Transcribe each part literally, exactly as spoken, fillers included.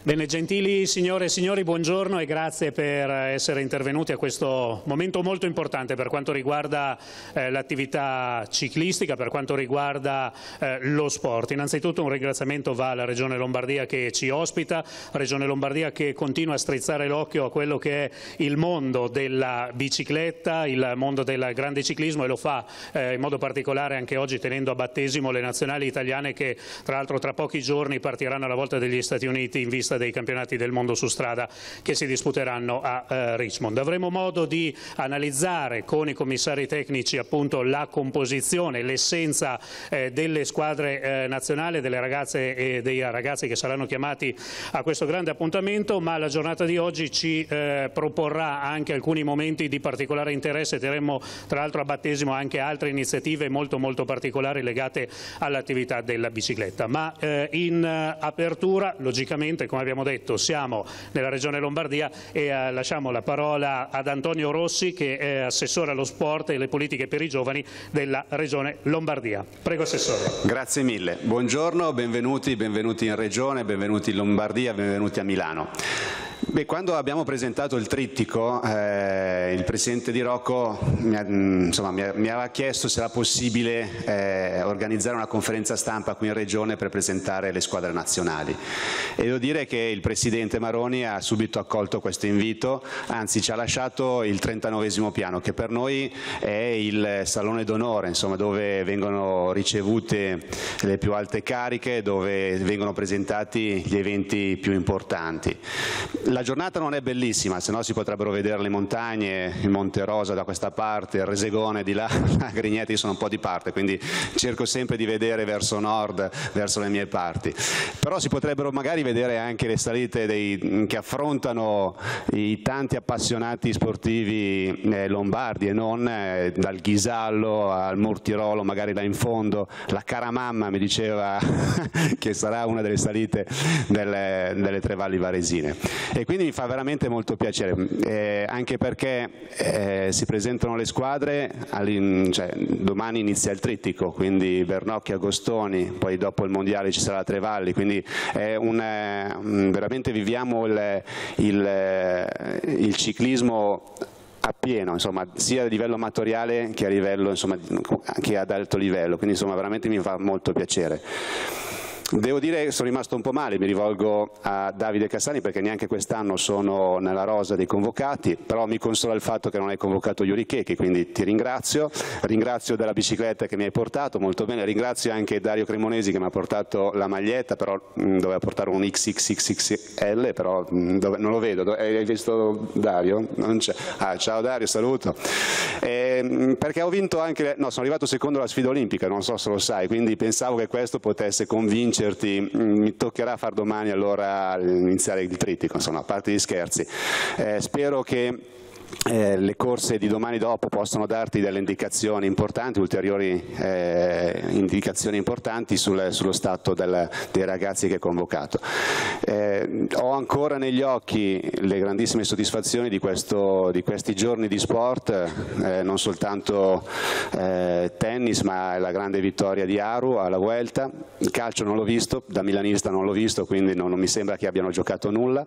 Bene, gentili signore e signori, buongiorno e grazie per essere intervenuti a questo momento molto importante per quanto riguarda eh, l'attività ciclistica, per quanto riguarda eh, lo sport. Innanzitutto un ringraziamento va alla Regione Lombardia che ci ospita, Regione Lombardia che continua a strizzare l'occhio a quello che è il mondo della bicicletta, il mondo del grande ciclismo, e lo fa eh, in modo particolare anche oggi tenendo a battesimo le nazionali italiane che tra l'altro tra pochi giorni partiranno alla volta degli Stati Uniti in vista dei campionati del mondo su strada che si disputeranno a eh, Richmond. Avremo modo di analizzare con i commissari tecnici appunto la composizione, l'essenza eh, delle squadre eh, nazionali, delle ragazze e dei ragazzi che saranno chiamati a questo grande appuntamento, ma la giornata di oggi ci eh, proporrà anche alcuni momenti di particolare interesse. Terremo tra l'altro a battesimo anche altre iniziative molto molto particolari legate all'attività della bicicletta. Ma eh, in eh, apertura, logicamente, come abbiamo detto, siamo nella Regione Lombardia e eh, lasciamo la parola ad Antonio Rossi, che è assessore allo sport e le politiche per i giovani della Regione Lombardia. Prego, Assessore. Grazie mille. Buongiorno, benvenuti, benvenuti in Regione, benvenuti in Lombardia, benvenuti a Milano. Beh, quando abbiamo presentato il trittico, eh, il Presidente Di Rocco mi, ha, insomma, mi, ha, mi aveva chiesto se era possibile eh, organizzare una conferenza stampa qui in Regione per presentare le squadre nazionali. E devo dire che il Presidente Maroni ha subito accolto questo invito, anzi ci ha lasciato il trentanovesimo piano, che per noi è il salone d'onore, insomma, dove vengono ricevute le più alte cariche, dove vengono presentati gli eventi più importanti. La giornata non è bellissima, se no si potrebbero vedere le montagne, il Monte Rosa da questa parte, il Resegone di là, a Grigneti sono un po' di parte, quindi cerco sempre di vedere verso nord, verso le mie parti. Però si potrebbero magari vedere anche le salite dei, che affrontano i tanti appassionati sportivi eh, lombardi e non, eh, dal Ghisallo al Mortirolo, magari là in fondo, la Caramamma mi diceva che sarà una delle salite delle, delle Tre Valli Varesine. E quindi mi fa veramente molto piacere, eh, anche perché eh, si presentano le squadre, cioè, domani inizia il trittico, quindi Bernocchi, Agostoni, poi dopo il mondiale ci sarà la Tre Valli, quindi è un, eh, veramente viviamo il, il, il ciclismo appieno, insomma, sia a livello amatoriale che a livello, insomma, che ad alto livello, quindi insomma veramente mi fa molto piacere. Devo dire che sono rimasto un po' male, mi rivolgo a Davide Cassani perché neanche quest'anno sono nella rosa dei convocati, però mi consola il fatto che non hai convocato Yuri Checchi, quindi ti ringrazio, ringrazio della bicicletta che mi hai portato, molto bene, ringrazio anche Dario Cremonesi che mi ha portato la maglietta, però mh, doveva portare un X X X L, però mh, dove, non lo vedo, dove, hai visto Dario? Non c'è. Ah, ciao Dario, saluto. E, mh, perché ho vinto anche, no, sono arrivato secondo alla sfida olimpica, non so se lo sai, quindi pensavo che questo potesse convincere. Mi toccherà far domani allora iniziare il trittico, insomma, a parte gli scherzi. Eh, spero che Eh, le corse di domani dopo possono darti delle indicazioni importanti, ulteriori eh, indicazioni importanti sul, sullo stato del, dei ragazzi che hai convocato. Eh, ho ancora negli occhi le grandissime soddisfazioni di, questo, di questi giorni di sport, eh, non soltanto eh, tennis, ma la grande vittoria di Aru alla Vuelta. Il calcio non l'ho visto, da milanista non l'ho visto, quindi non, non mi sembra che abbiano giocato nulla.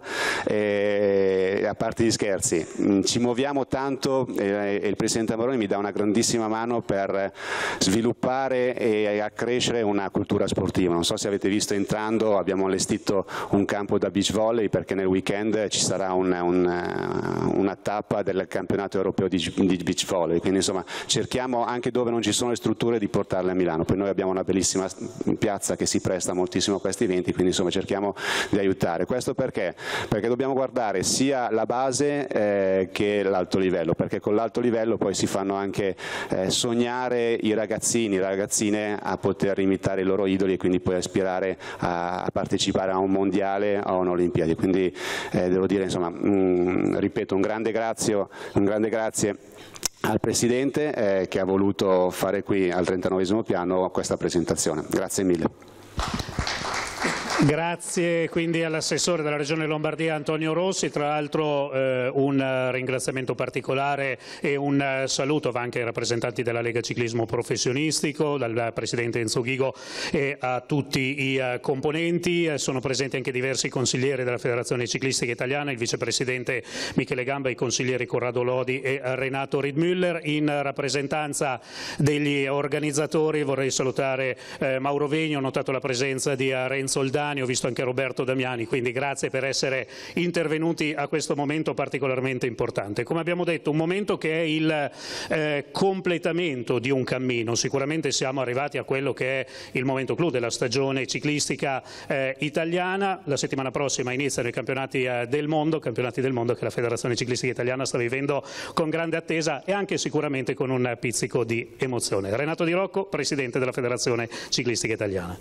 E, a parte gli scherzi, ci muoviamo tanto e il Presidente Maroni mi dà una grandissima mano per sviluppare e accrescere una cultura sportiva. Non so se avete visto, entrando abbiamo allestito un campo da beach volley perché nel weekend ci sarà una, una, una tappa del campionato europeo di, di beach volley, quindi insomma cerchiamo anche dove non ci sono le strutture di portarle a Milano. Poi noi abbiamo una bellissima piazza che si presta moltissimo a questi eventi, quindi insomma cerchiamo di aiutare. Questo perché? Perché dobbiamo guardare sia la base eh, che l'alto livello, perché con l'alto livello poi si fanno anche eh, sognare i ragazzini, le ragazzine a poter imitare i loro idoli e quindi poi aspirare a, a partecipare a un mondiale o a un'Olimpiadi. Quindi eh, devo dire, insomma, mh, ripeto, un grande grazie, un grande grazie al Presidente eh, che ha voluto fare qui al trentanovesimo piano questa presentazione. Grazie mille. Grazie quindi all'assessore della Regione Lombardia Antonio Rossi. Tra l'altro eh, un ringraziamento particolare e un saluto va anche ai rappresentanti della Lega Ciclismo Professionistico, dal Presidente Enzo Ghigo e a tutti i uh, componenti. Eh, sono presenti anche diversi consiglieri della Federazione Ciclistica Italiana, il Vicepresidente Michele Gamba, i consiglieri Corrado Lodi e Renato Riedmüller. In rappresentanza degli organizzatori vorrei salutare eh, Mauro Vegno, ho notato la presenza di uh, Renzo Oldani, ho visto anche Roberto Damiani, quindi grazie per essere intervenuti a questo momento particolarmente importante. Come abbiamo detto, un momento che è il eh, completamento di un cammino. Sicuramente siamo arrivati a quello che è il momento clou della stagione ciclistica eh, italiana. La settimana prossima iniziano i campionati eh, del mondo, campionati del mondo che la Federazione Ciclistica Italiana sta vivendo con grande attesa e anche sicuramente con un pizzico di emozione. Renato Di Rocco, Presidente della Federazione Ciclistica Italiana.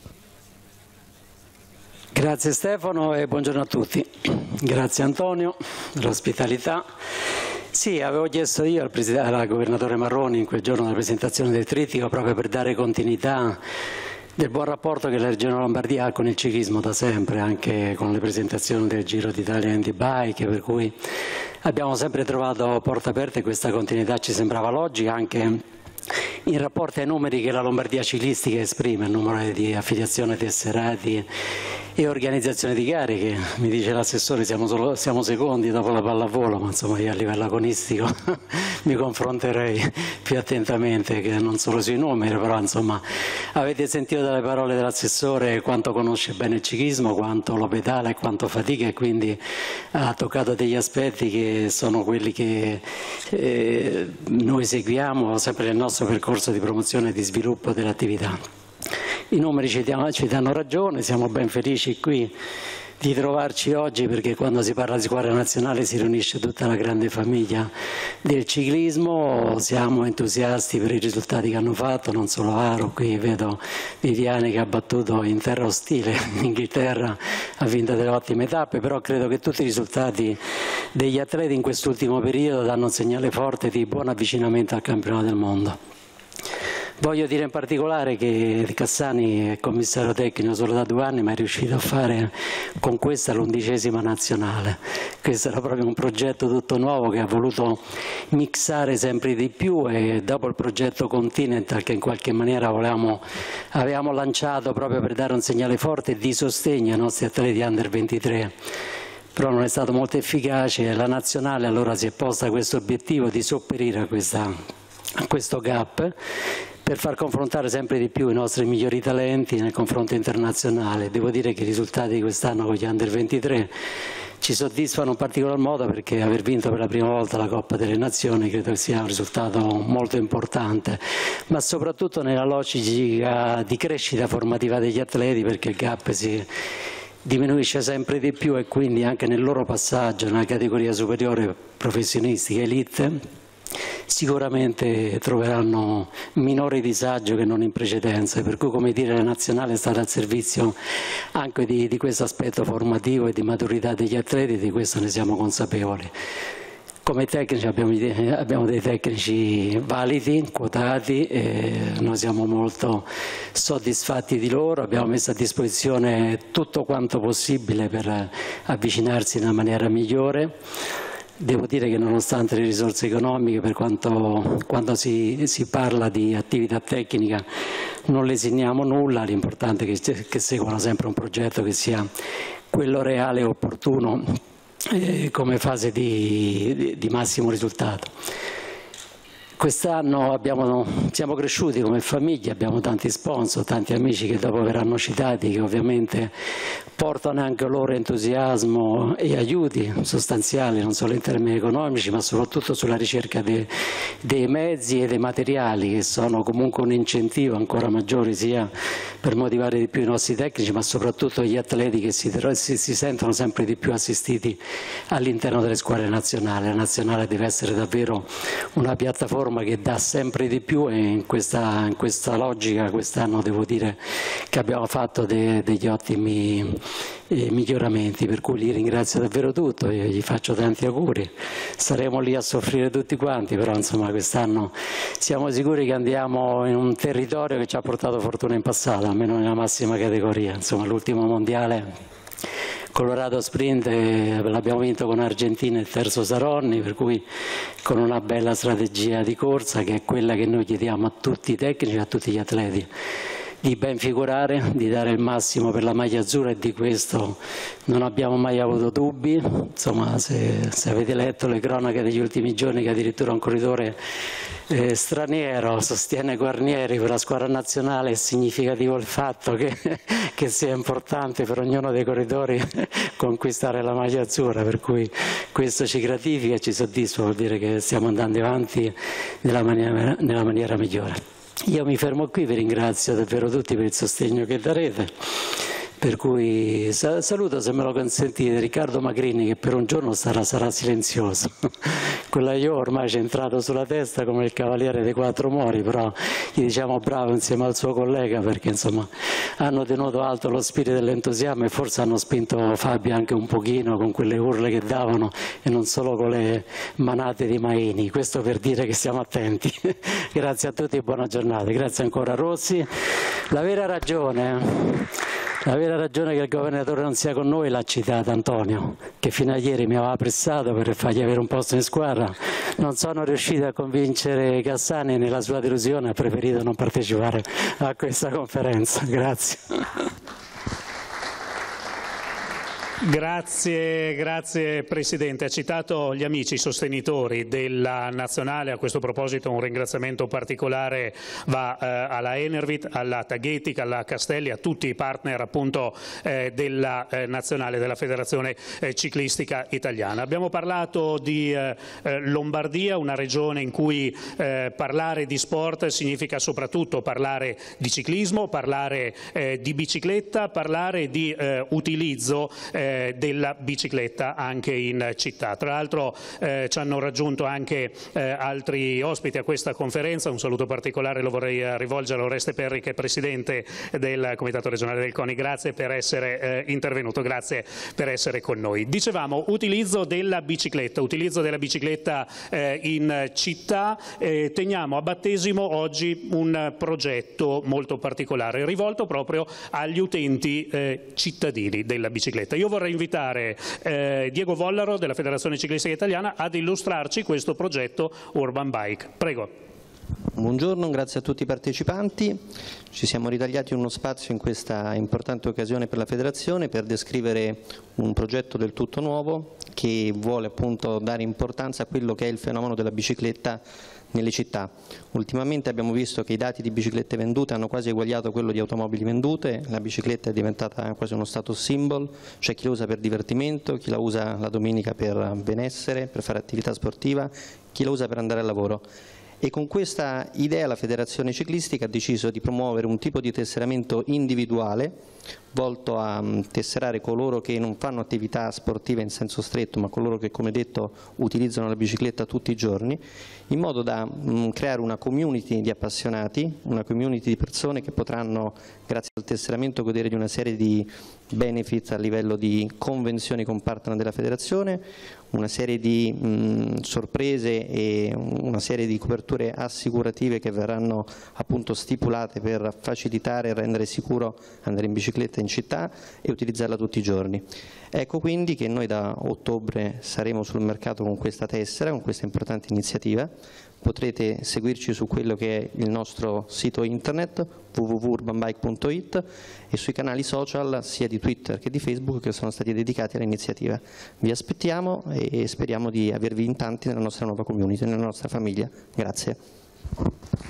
Grazie Stefano e buongiorno a tutti. Grazie Antonio dell'ospitalità. Sì, avevo chiesto io al, al governatore Marroni in quel giorno della presentazione del trittico proprio per dare continuità del buon rapporto che la Regione Lombardia ha con il ciclismo da sempre, anche con le presentazioni del Giro d'Italia Handy Bike, per cui abbiamo sempre trovato porte aperte e questa continuità ci sembrava logica anche in rapporto ai numeri che la Lombardia ciclistica esprime, il numero di affiliazioni, tesserati e organizzazione di gare, che mi dice l'assessore siamo, solo, siamo secondi dopo la pallavolo, ma insomma io a livello agonistico mi confronterei più attentamente che non solo sui numeri, però insomma avete sentito dalle parole dell'assessore quanto conosce bene il ciclismo, quanto lo pedala e quanto fatica, e quindi ha toccato degli aspetti che sono quelli che eh, noi seguiamo sempre nel nostro percorso di promozione e di sviluppo dell'attività. I numeri ci danno, ci danno ragione, siamo ben felici qui di trovarci oggi perché quando si parla di squadra nazionale si riunisce tutta la grande famiglia del ciclismo, siamo entusiasti per i risultati che hanno fatto, non solo Aro, qui vedo Viviani che ha battuto in terra ostile, in Inghilterra ha vinto delle ottime tappe, però credo che tutti i risultati degli atleti in quest'ultimo periodo danno un segnale forte di buon avvicinamento al campionato del mondo. Voglio dire in particolare che Cassani è commissario tecnico solo da due anni, ma è riuscito a fare con questa l'undicesima nazionale. Questo era proprio un progetto tutto nuovo che ha voluto mixare sempre di più, e dopo il progetto Continental che in qualche maniera volevamo, avevamo lanciato proprio per dare un segnale forte di sostegno ai nostri atleti under ventitré. Però non è stato molto efficace, la nazionale allora si è posta questo obiettivo di sopperire a, questa, a questo gap, per far confrontare sempre di più i nostri migliori talenti nel confronto internazionale. Devo dire che i risultati di quest'anno con gli under ventitré ci soddisfano in particolar modo perché aver vinto per la prima volta la Coppa delle Nazioni credo che sia un risultato molto importante, ma soprattutto nella logica di crescita formativa degli atleti, perché il gap si diminuisce sempre di più e quindi anche nel loro passaggio nella categoria superiore professionistica elite sicuramente troveranno minore disagio che non in precedenza, per cui come dire la nazionale è stata al servizio anche di, di questo aspetto formativo e di maturità degli atleti, di questo ne siamo consapevoli. Come tecnici abbiamo, abbiamo dei tecnici validi, quotati, e noi siamo molto soddisfatti di loro, abbiamo messo a disposizione tutto quanto possibile per avvicinarsi in una maniera migliore. Devo dire che nonostante le risorse economiche, per quanto quando si, si parla di attività tecnica non lesiniamo nulla, l'importante è che, che seguano sempre un progetto che sia quello reale e opportuno eh, come fase di, di, di massimo risultato. Quest'anno abbiamo, siamo cresciuti come famiglia, abbiamo tanti sponsor, tanti amici che dopo verranno citati, che ovviamente portano anche loro entusiasmo e aiuti sostanziali, non solo in termini economici, ma soprattutto sulla ricerca de, dei mezzi e dei materiali, che sono comunque un incentivo ancora maggiore sia per motivare di più i nostri tecnici, ma soprattutto gli atleti che si, si, si sentono sempre di più assistiti all'interno delle squadre nazionali. La nazionale deve essere davvero una piattaforma piattaforma che dà sempre di più, e in questa, in questa logica quest'anno devo dire che abbiamo fatto de, degli ottimi eh, miglioramenti, per cui li ringrazio davvero tutto, io gli faccio tanti auguri. Saremo lì a soffrire tutti quanti, però insomma quest'anno siamo sicuri che andiamo in un territorio che ci ha portato fortuna in passato, almeno nella massima categoria. Insomma, l'ultimo mondiale Colorado Sprint l'abbiamo vinto con Argentina, il terzo Saronni, per cui con una bella strategia di corsa che è quella che noi chiediamo a tutti i tecnici, a tutti gli atleti, di ben figurare, di dare il massimo per la maglia azzurra, e di questo non abbiamo mai avuto dubbi. Insomma, se, se avete letto le cronache degli ultimi giorni che addirittura un corridore eh, straniero sostiene Guarnieri per la squadra nazionale, è significativo il fatto che, che sia importante per ognuno dei corridori conquistare la maglia azzurra, per cui questo ci gratifica e ci soddisfa, vuol dire che stiamo andando avanti nella maniera, nella maniera migliore. Io mi fermo qui, vi ringrazio davvero tutti per il sostegno che darete, per cui saluto, se me lo consentite, Riccardo Magrini, che per un giorno sarà, sarà silenzioso. Quella io ormai ci è entrato sulla testa come il cavaliere dei quattro mori, però gli diciamo bravo insieme al suo collega, perché insomma hanno tenuto alto lo spirito dell'entusiasmo e forse hanno spinto Fabio anche un pochino con quelle urle che davano e non solo con le manate di Maini. Questo per dire che siamo attenti. Grazie a tutti e buona giornata. Grazie ancora Rossi. La vera ragione La vera ragione che il governatore non sia con noi l'ha citata Antonio, che fino a ieri mi aveva pressato per fargli avere un posto in squadra. Non sono riuscito a convincere Cassani e nella sua delusione ha preferito non partecipare a questa conferenza. Grazie. Grazie, grazie Presidente. Ha citato gli amici, i sostenitori della Nazionale. A questo proposito un ringraziamento particolare va eh, alla Enervit, alla Tagetic, alla Castelli, a tutti i partner appunto eh, della eh, Nazionale, della Federazione eh, Ciclistica Italiana. Abbiamo parlato di eh, Lombardia, una regione in cui eh, parlare di sport significa soprattutto parlare di ciclismo, parlare eh, di bicicletta, parlare di eh, utilizzo eh, della bicicletta anche in città. Tra l'altro eh, ci hanno raggiunto anche eh, altri ospiti a questa conferenza. Un saluto particolare lo vorrei rivolgere a Oreste Perri, che è Presidente del Comitato Regionale del CONI. Grazie per essere eh, intervenuto, grazie per essere con noi. Dicevamo utilizzo della bicicletta, utilizzo della bicicletta eh, in città. Eh, teniamo a battesimo oggi un progetto molto particolare rivolto proprio agli utenti eh, cittadini della bicicletta. Io vorrei invitare eh, Diego Vollaro della Federazione Ciclistica Italiana ad illustrarci questo progetto Urban Bike. Prego. Buongiorno, grazie a tutti i partecipanti. Ci siamo ritagliati uno spazio in questa importante occasione per la Federazione per descrivere un progetto del tutto nuovo che vuole appunto dare importanza a quello che è il fenomeno della bicicletta nelle città. Ultimamente abbiamo visto che i dati di biciclette vendute hanno quasi eguagliato quello di automobili vendute, la bicicletta è diventata quasi uno status symbol, c'è chi la usa per divertimento, chi la usa la domenica per benessere, per fare attività sportiva, chi la usa per andare al lavoro. E con questa idea la Federazione Ciclistica ha deciso di promuovere un tipo di tesseramento individuale volto a tesserare coloro che non fanno attività sportiva in senso stretto, ma coloro che, come detto, utilizzano la bicicletta tutti i giorni, in modo da mh, creare una community di appassionati, una community di persone che potranno, grazie al tesseramento, godere di una serie di benefit a livello di convenzioni con partner della Federazione, una serie di mh, sorprese e una serie di coperture assicurative che verranno appunto stipulate per facilitare e rendere sicuro andare in bicicletta in città e utilizzarla tutti i giorni. Ecco quindi che noi da ottobre saremo sul mercato con questa tessera, con questa importante iniziativa. Potrete seguirci su quello che è il nostro sito internet w w w punto urban bike punto it e sui canali social sia di Twitter che di Facebook che sono stati dedicati all'iniziativa. Vi aspettiamo e speriamo di avervi in tanti nella nostra nuova community, nella nostra famiglia. Grazie.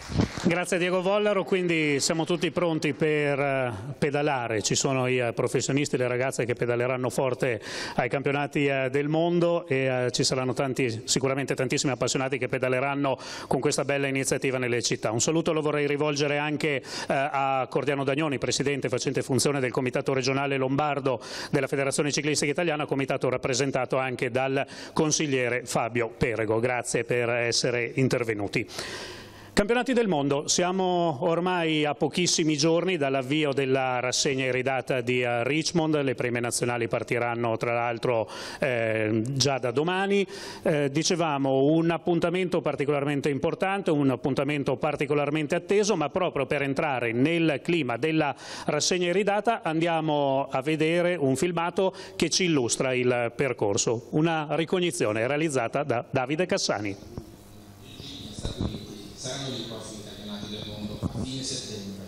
Grazie Diego Vollaro, quindi siamo tutti pronti per pedalare, ci sono i professionisti, le ragazze che pedaleranno forte ai campionati del mondo e ci saranno tanti, sicuramente tantissimi appassionati che pedaleranno con questa bella iniziativa nelle città. Un saluto lo vorrei rivolgere anche a Cordiano Dagnoni, presidente facente funzione del Comitato regionale lombardo della Federazione Ciclistica Italiana, comitato rappresentato anche dal consigliere Fabio Perego. Grazie per essere intervenuti. Campionati del mondo, siamo ormai a pochissimi giorni dall'avvio della rassegna iridata di Richmond, le prime nazionali partiranno tra l'altro eh, già da domani. Eh, dicevamo un appuntamento particolarmente importante, un appuntamento particolarmente atteso, ma proprio per entrare nel clima della rassegna iridata andiamo a vedere un filmato che ci illustra il percorso, una ricognizione realizzata da Davide Cassani. Saranno i prossimi campionati del mondo a fine settembre.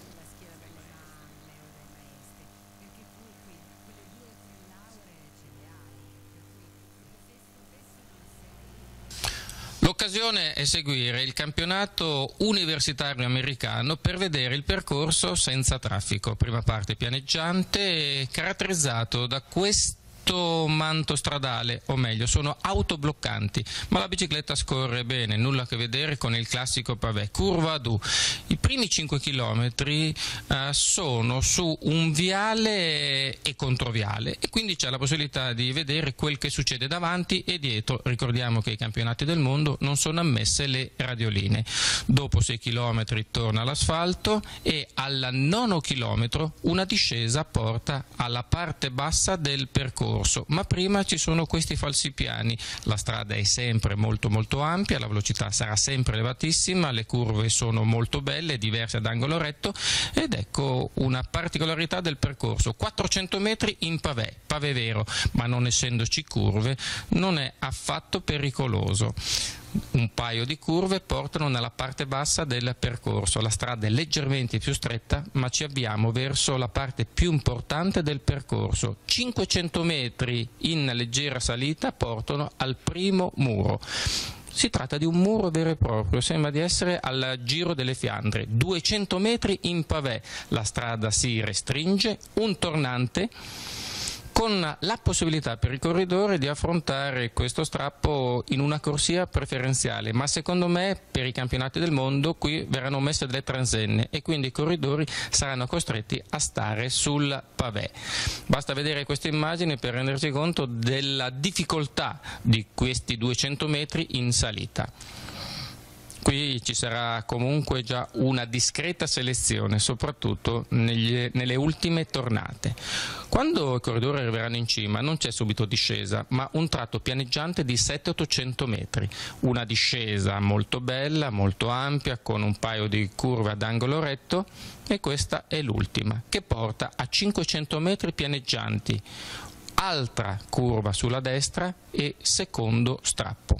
L'occasione è seguire il campionato universitario americano per vedere il percorso senza traffico. Prima parte pianeggiante, caratterizzato da questo manto stradale, o meglio sono autobloccanti, ma la bicicletta scorre bene, nulla a che vedere con il classico pavé, curva ad U. I primi cinque chilometri eh, sono su un viale e controviale e quindi c'è la possibilità di vedere quel che succede davanti e dietro. Ricordiamo che ai campionati del mondo non sono ammesse le radioline. Dopo sei chilometri torna all'asfalto e al nono chilometro una discesa porta alla parte bassa del percorso. Ma prima ci sono questi falsipiani, la strada è sempre molto molto ampia, la velocità sarà sempre elevatissima, le curve sono molto belle, diverse ad angolo retto ed ecco una particolarità del percorso, quattrocento metri in pavé, pavé vero, ma non essendoci curve non è affatto pericoloso. Un paio di curve portano nella parte bassa del percorso, la strada è leggermente più stretta ma ci avviamo verso la parte più importante del percorso. cinquecento metri in leggera salita portano al primo muro. Si tratta di un muro vero e proprio, sembra di essere al Giro delle Fiandre, duecento metri in pavé, la strada si restringe, un tornante con la possibilità per il corridore di affrontare questo strappo in una corsia preferenziale, ma secondo me per i campionati del mondo qui verranno messe delle transenne e quindi i corridori saranno costretti a stare sul pavé. Basta vedere queste immagini per renderci conto della difficoltà di questi duecento metri in salita. Qui ci sarà comunque già una discreta selezione, soprattutto negli, nelle ultime tornate. Quando i corridori arriveranno in cima non c'è subito discesa, ma un tratto pianeggiante di settecento ottocento metri. Una discesa molto bella, molto ampia, con un paio di curve ad angolo retto e questa è l'ultima, che porta a cinquecento metri pianeggianti. Altra curva sulla destra e secondo strappo.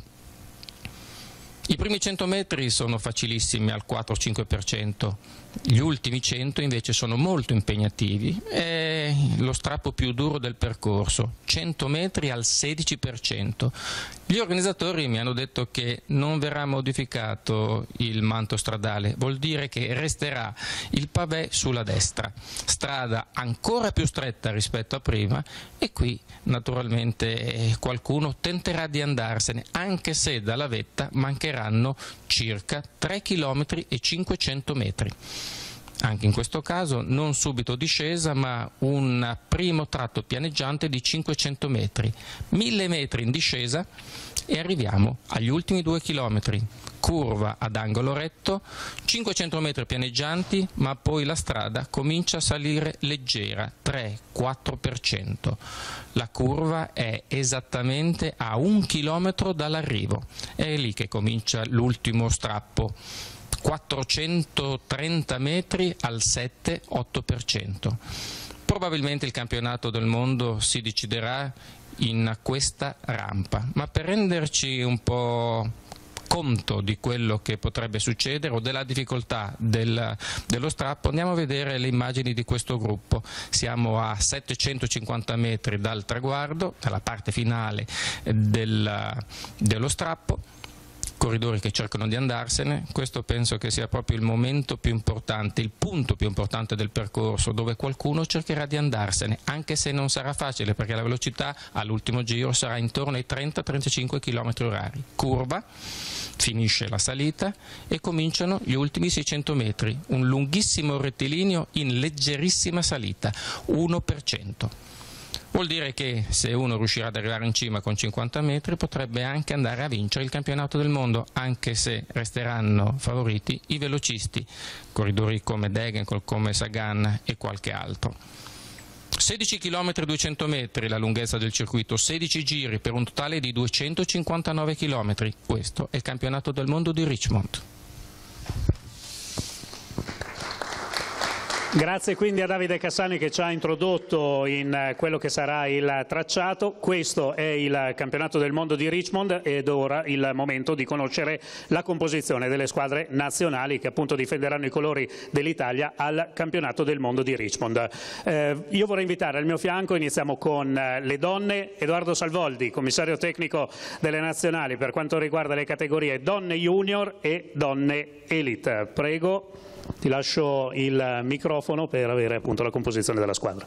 I primi cento metri sono facilissimi al quattro cinque per cento, gli ultimi cento invece sono molto impegnativi, è lo strappo più duro del percorso, cento metri al sedici per cento. Gli organizzatori mi hanno detto che non verrà modificato il manto stradale, vuol dire che resterà il pavé sulla destra, strada ancora più stretta rispetto a prima e qui naturalmente qualcuno tenterà di andarsene, anche se dalla vetta mancheranno circa tre chilometri e cinquecento metri. Anche in questo caso non subito discesa ma un primo tratto pianeggiante di cinquecento metri, mille metri in discesa e arriviamo agli ultimi due chilometri, curva ad angolo retto, cinquecento metri pianeggianti ma poi la strada comincia a salire leggera, tre quattro per cento. La curva è esattamente a un chilometro dall'arrivo, è lì che comincia l'ultimo strappo. quattrocentotrenta metri al sette otto per cento. Probabilmente il campionato del mondo si deciderà in questa rampa, ma per renderci un po' conto di quello che potrebbe succedere o della difficoltà del, dello strappo andiamo a vedere le immagini di questo gruppo. Siamo a settecentocinquanta metri dal traguardo, dalla parte finale del, dello strappo. corridori che cercano di andarsene. Questo penso che sia proprio il momento più importante, il punto più importante del percorso, dove qualcuno cercherà di andarsene, anche se non sarà facile, perché la velocità all'ultimo giro sarà intorno ai trenta trentacinque chilometri orari. Curva, finisce la salita e cominciano gli ultimi seicento metri, un lunghissimo rettilineo in leggerissima salita, uno per cento. Vuol dire che se uno riuscirà ad arrivare in cima con cinquanta metri potrebbe anche andare a vincere il campionato del mondo, anche se resteranno favoriti i velocisti, corridori come Degenkolb, come Sagan e qualche altro. sedici chilometri duecento metri la lunghezza del circuito, sedici giri per un totale di duecentocinquantanove chilometri. Questo è il campionato del mondo di Richmond. Grazie quindi a Davide Cassani che ci ha introdotto in quello che sarà il tracciato. Questo è il campionato del mondo di Richmond ed ora il momento di conoscere la composizione delle squadre nazionali che appunto difenderanno i colori dell'Italia al campionato del mondo di Richmond. Eh, io vorrei invitare al mio fianco, iniziamo con le donne, Edoardo Salvoldi, commissario tecnico delle nazionali per quanto riguarda le categorie donne junior e donne elite. Prego. Ti lascio il microfono per avere appunto la composizione della squadra.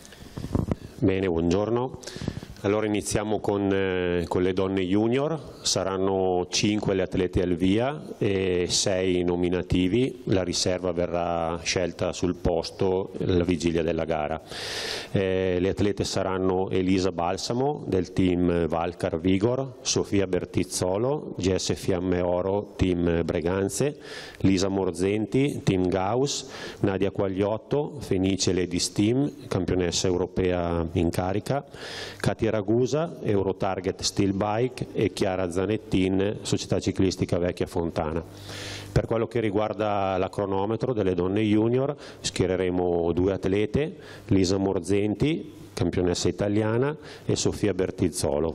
Bene, buongiorno. Allora iniziamo con, eh, con le donne junior, saranno cinque le atlete al via e sei nominativi, la riserva verrà scelta sul posto alla vigilia della gara. Eh, le atlete saranno Elisa Balsamo del team Valcar Vigor, Sofia Bertizzolo, Jesse Fiammeoro team Breganze, Lisa Morzenti team Gauss, Nadia Quagliotto, Fenice Ladies Team, campionessa europea in carica, Katia Ragusa, Eurotarget Steel Bike e Chiara Zanettin, Società Ciclistica Vecchia Fontana. Per quello che riguarda la cronometro delle donne junior schiereremo due atlete, Lisa Morzenti, campionessa italiana, e Sofia Bertizzolo.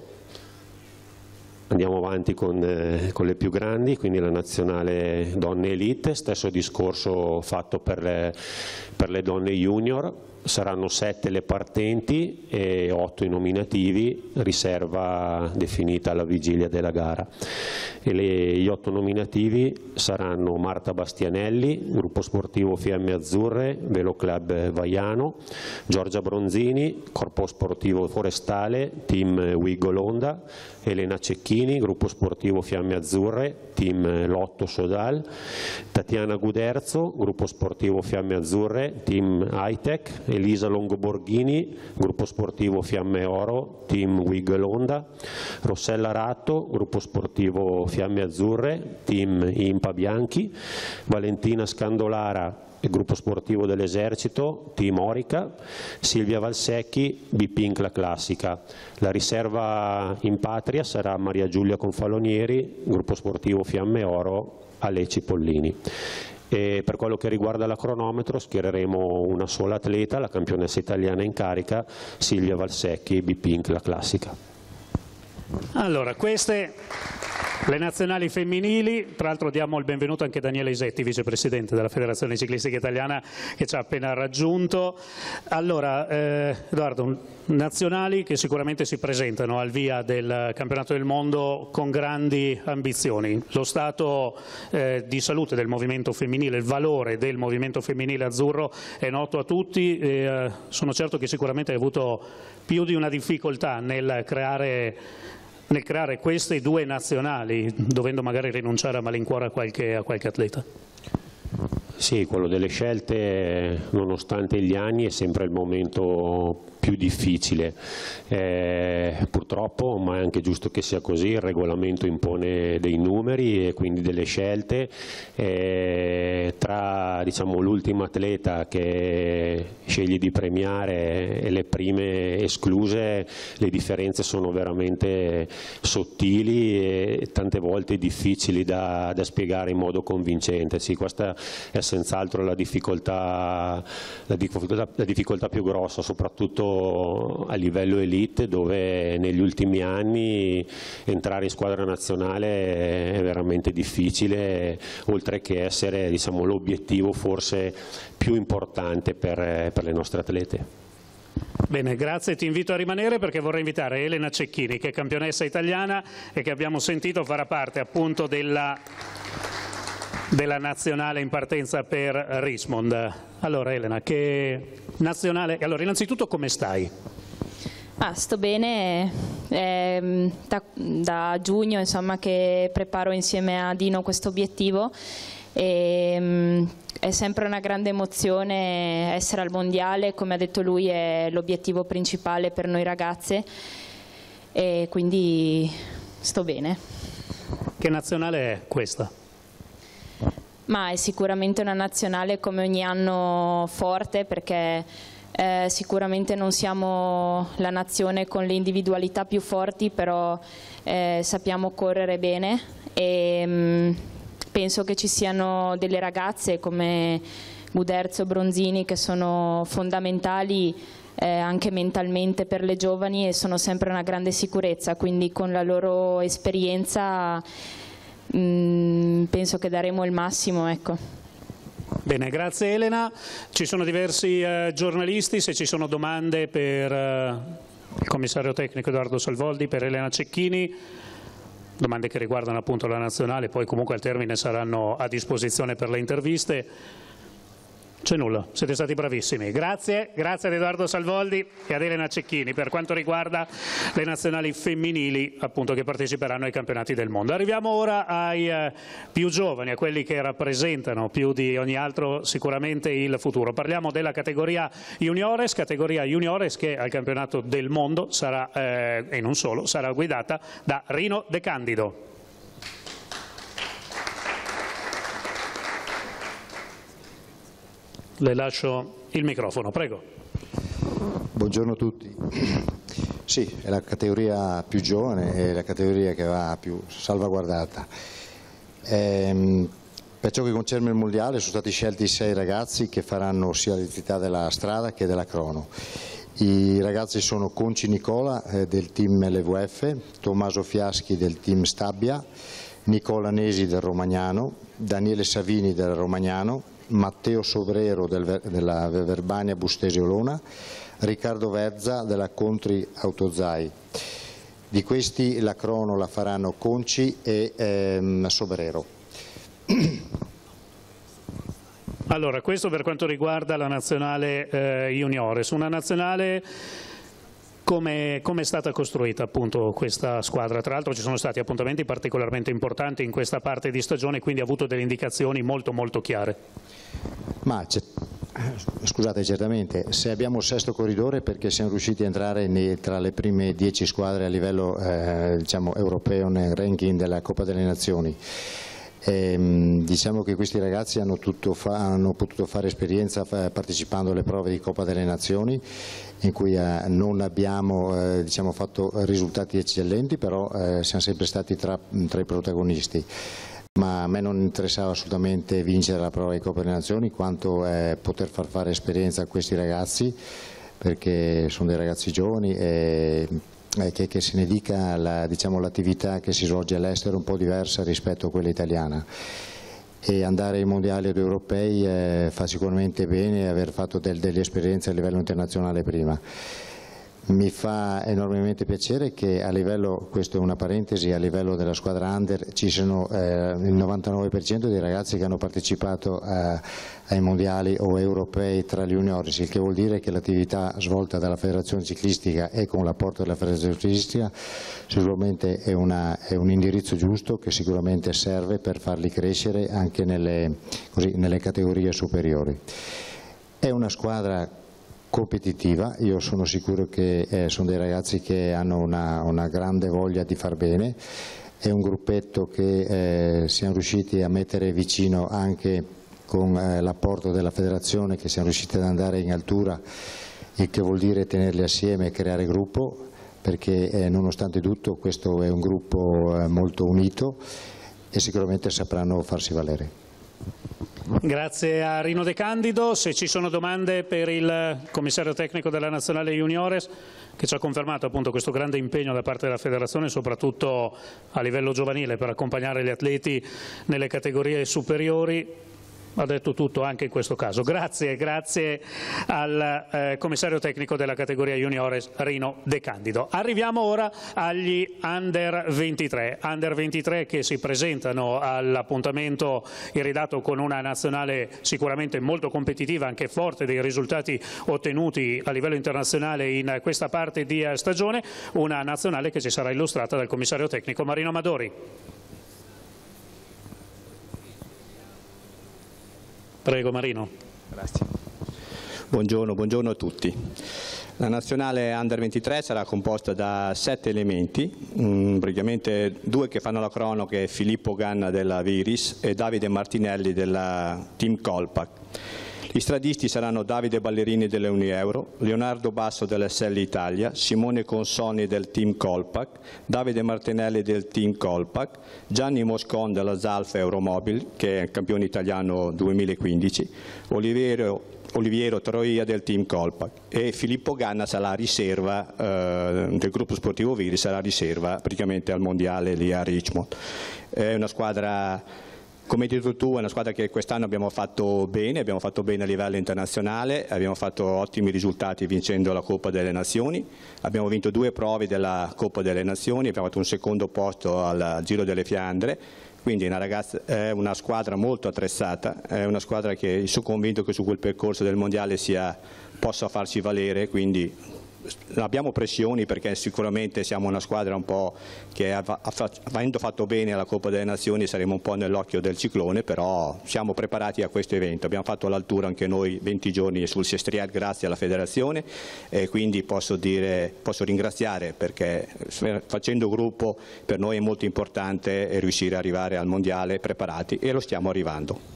Andiamo avanti con, eh, con le più grandi, quindi la nazionale donne elite, stesso discorso fatto per le, per le donne junior. Saranno sette le partenti e otto i nominativi, riserva definita alla vigilia della gara. E le, gli otto nominativi saranno Marta Bastianelli, gruppo sportivo Fiamme Azzurre, Velo Club Vaiano, Giorgia Bronzini, corpo sportivo forestale, team Wigolonda, Elena Cecchini, gruppo sportivo Fiamme Azzurre, team Lotto Sodal, Tatiana Guderzo, gruppo sportivo Fiamme Azzurre, team Hightech, Elisa Longoborghini, gruppo sportivo Fiamme Oro, team Wigolonda, Rossella Ratto, gruppo sportivo Fiamme Azzurre, team Impa Bianchi, Valentina Scandolara, gruppo sportivo dell'Esercito, team Orica, Silvia Valsecchi, B-Pink La Classica. La riserva in patria sarà Maria Giulia Confalonieri, gruppo sportivo Fiamme Oro, Aleci Pollini. E per quello che riguarda la cronometro schiereremo una sola atleta, la campionessa italiana in carica, Silvia Valsecchi, B-Pink La Classica. Allora, queste le nazionali femminili, tra l'altro diamo il benvenuto anche a Daniele Isetti, vicepresidente della Federazione Ciclistica Italiana, che ci ha appena raggiunto. Allora, eh, Edoardo, nazionali che sicuramente si presentano al via del campionato del mondo con grandi ambizioni. Lo stato eh, di salute del movimento femminile, il valore del movimento femminile azzurro è noto a tutti e eh, sono certo che sicuramente hai avuto più di una difficoltà nel creare nel creare queste due nazionali, dovendo magari rinunciare a malincuore a qualche, a qualche atleta? Sì, quello delle scelte, nonostante gli anni, è sempre il momento più difficile. Eh, purtroppo, ma è anche giusto che sia così, il regolamento impone dei numeri e quindi delle scelte. Eh, tra diciamo, l'ultima atleta che scegli di premiare e le prime escluse, le differenze sono veramente sottili e tante volte difficili da, da spiegare in modo convincente. Sì, questa è senz'altro la difficoltà, la difficoltà, la difficoltà più grossa, soprattutto a livello elite, dove negli ultimi anni entrare in squadra nazionale è veramente difficile, oltre che essere diciamo, l'obiettivo forse più importante per, per le nostre atlete. Bene, grazie, ti invito a rimanere perché vorrei invitare Elena Cecchini, che è campionessa italiana e che abbiamo sentito farà parte appunto della, della nazionale in partenza per Richmond. Allora Elena, che nazionale... Allora, innanzitutto come stai? Ah, sto bene, eh, da, da giugno insomma, che preparo insieme a Dino questo obiettivo e um, è sempre una grande emozione essere al mondiale, come ha detto lui è l'obiettivo principale per noi ragazze e quindi sto bene. Che nazionale è questa? Ma è sicuramente una nazionale come ogni anno forte perché Eh, sicuramente non siamo la nazione con le individualità più forti, però eh, sappiamo correre bene e mh, penso che ci siano delle ragazze come Guderzo, Bronzini che sono fondamentali eh, anche mentalmente per le giovani e sono sempre una grande sicurezza, quindi con la loro esperienza mh, penso che daremo il massimo, ecco. Bene, grazie Elena. Ci sono diversi eh, giornalisti, se ci sono domande per eh, il commissario tecnico Edoardo Salvoldi, per Elena Cecchini, domande che riguardano appunto la nazionale, poi comunque al termine saranno a disposizione per le interviste. C'è nulla, siete stati bravissimi. Grazie, grazie ad Edoardo Salvoldi e ad Elena Cecchini per quanto riguarda le nazionali femminili appunto che parteciperanno ai campionati del mondo. Arriviamo ora ai eh, più giovani, a quelli che rappresentano più di ogni altro sicuramente il futuro. Parliamo della categoria juniores, categoria juniores che al campionato del mondo sarà, eh, e non solo, sarà guidata da Rino De Candido. Le lascio il microfono, prego. Buongiorno a tutti. Sì, è la categoria più giovane, è la categoria che va più salvaguardata. Ehm, per ciò che concerne il mondiale sono stati scelti sei ragazzi che faranno sia l'entità della strada che della crono. I ragazzi sono Conci Nicola eh, del team L V F, Tommaso Fiaschi del team Stabia, Nicola Nesi del Romagnano, Daniele Savini del Romagnano, Matteo Sobrero del, della Verbania Bustesi Olona, Riccardo Verza della Contri Autozai. Di questi la crono la faranno Conci e ehm, Sobrero. Allora, questo per quanto riguarda la nazionale eh, juniores, una nazionale come, come è stata costruita appunto questa squadra? Tra l'altro ci sono stati appuntamenti particolarmente importanti in questa parte di stagione, quindi ha avuto delle indicazioni molto molto chiare. Ma scusate, certamente, se abbiamo il sesto corridore perché siamo riusciti a entrare nei, tra le prime dieci squadre a livello eh, diciamo, europeo nel ranking della Coppa delle Nazioni. E, diciamo che questi ragazzi hanno, tutto fa, hanno potuto fare esperienza fa, partecipando alle prove di Coppa delle Nazioni in cui eh, non abbiamo eh, diciamo, fatto risultati eccellenti, però eh, siamo sempre stati tra, tra i protagonisti. Ma a me non interessava assolutamente vincere la prova di Coppa delle Nazioni quanto eh, poter far fare esperienza a questi ragazzi, perché sono dei ragazzi giovani e eh, che, che se ne dica la, diciamo, l'attività che si svolge all'estero è un po' diversa rispetto a quella italiana e andare ai mondiali ed europei eh, fa sicuramente bene aver fatto del, delle esperienze a livello internazionale prima. Mi fa enormemente piacere che a livello, questo è una parentesi, a livello della squadra under ci sono eh, il novantanove per cento dei ragazzi che hanno partecipato eh, ai mondiali o europei tra gli juniores, il che vuol dire che l'attività svolta dalla federazione ciclistica e con l'apporto della federazione ciclistica sicuramente è, una, è un indirizzo giusto che sicuramente serve per farli crescere anche nelle, così, nelle categorie superiori. È una squadra competitiva, io sono sicuro che eh, sono dei ragazzi che hanno una, una grande voglia di far bene, è un gruppetto che eh, siamo riusciti a mettere vicino anche con eh, l'apporto della federazione, che siamo riusciti ad andare in altura, il che vuol dire tenerli assieme e creare gruppo, perché eh, nonostante tutto questo è un gruppo eh, molto unito e sicuramente sapranno farsi valere. Grazie a Rino De Candido. Se ci sono domande per il commissario tecnico della nazionale juniores, che ci ha confermato appunto questo grande impegno da parte della federazione, soprattutto a livello giovanile, per accompagnare gli atleti nelle categorie superiori, ha detto tutto anche in questo caso. Grazie, grazie al eh, commissario tecnico della categoria juniores Rino De Candido. Arriviamo ora agli under ventitré, under ventitré che si presentano all'appuntamento iridato con una nazionale sicuramente molto competitiva, anche forte dei risultati ottenuti a livello internazionale in questa parte di stagione, una nazionale che ci sarà illustrata dal commissario tecnico Marino Amadori. Prego Marino. Grazie. Buongiorno, buongiorno a tutti. La nazionale under ventitré sarà composta da sette elementi, mh, praticamente due che fanno la cronaca, che è Filippo Ganna della Viris e Davide Martinelli della Team Colpac. Gli stradisti saranno Davide Ballerini della Unieuro, Leonardo Basso dell'S L Italia, Simone Consoni del Team Colpac, Davide Martinelli del Team Colpac, Gianni Moscon della Zalfa Euromobil, che è campione italiano duemilaquindici, Oliviero Oliviero Troia del Team Colpac e Filippo Ganna sarà riserva eh, del gruppo sportivo Viris, sarà riserva praticamente al mondiale lì a Richmond. È una squadra, come hai detto tu, è una squadra che quest'anno abbiamo fatto bene, abbiamo fatto bene a livello internazionale, abbiamo fatto ottimi risultati vincendo la Coppa delle Nazioni, abbiamo vinto due prove della Coppa delle Nazioni, abbiamo fatto un secondo posto al Giro delle Fiandre. Quindi è una, ragazza, è una squadra molto attrezzata, è una squadra che sono convinto che su quel percorso del mondiale sia, possa farsi valere, quindi abbiamo pressioni perché sicuramente siamo una squadra un po' che avendo fatto bene alla Coppa delle Nazioni saremo un po' nell'occhio del ciclone, però siamo preparati a questo evento, abbiamo fatto l'altura anche noi venti giorni sul Sestriere grazie alla federazione e quindi posso, dire, posso ringraziare perché facendo gruppo per noi è molto importante riuscire ad arrivare al mondiale preparati e lo stiamo arrivando.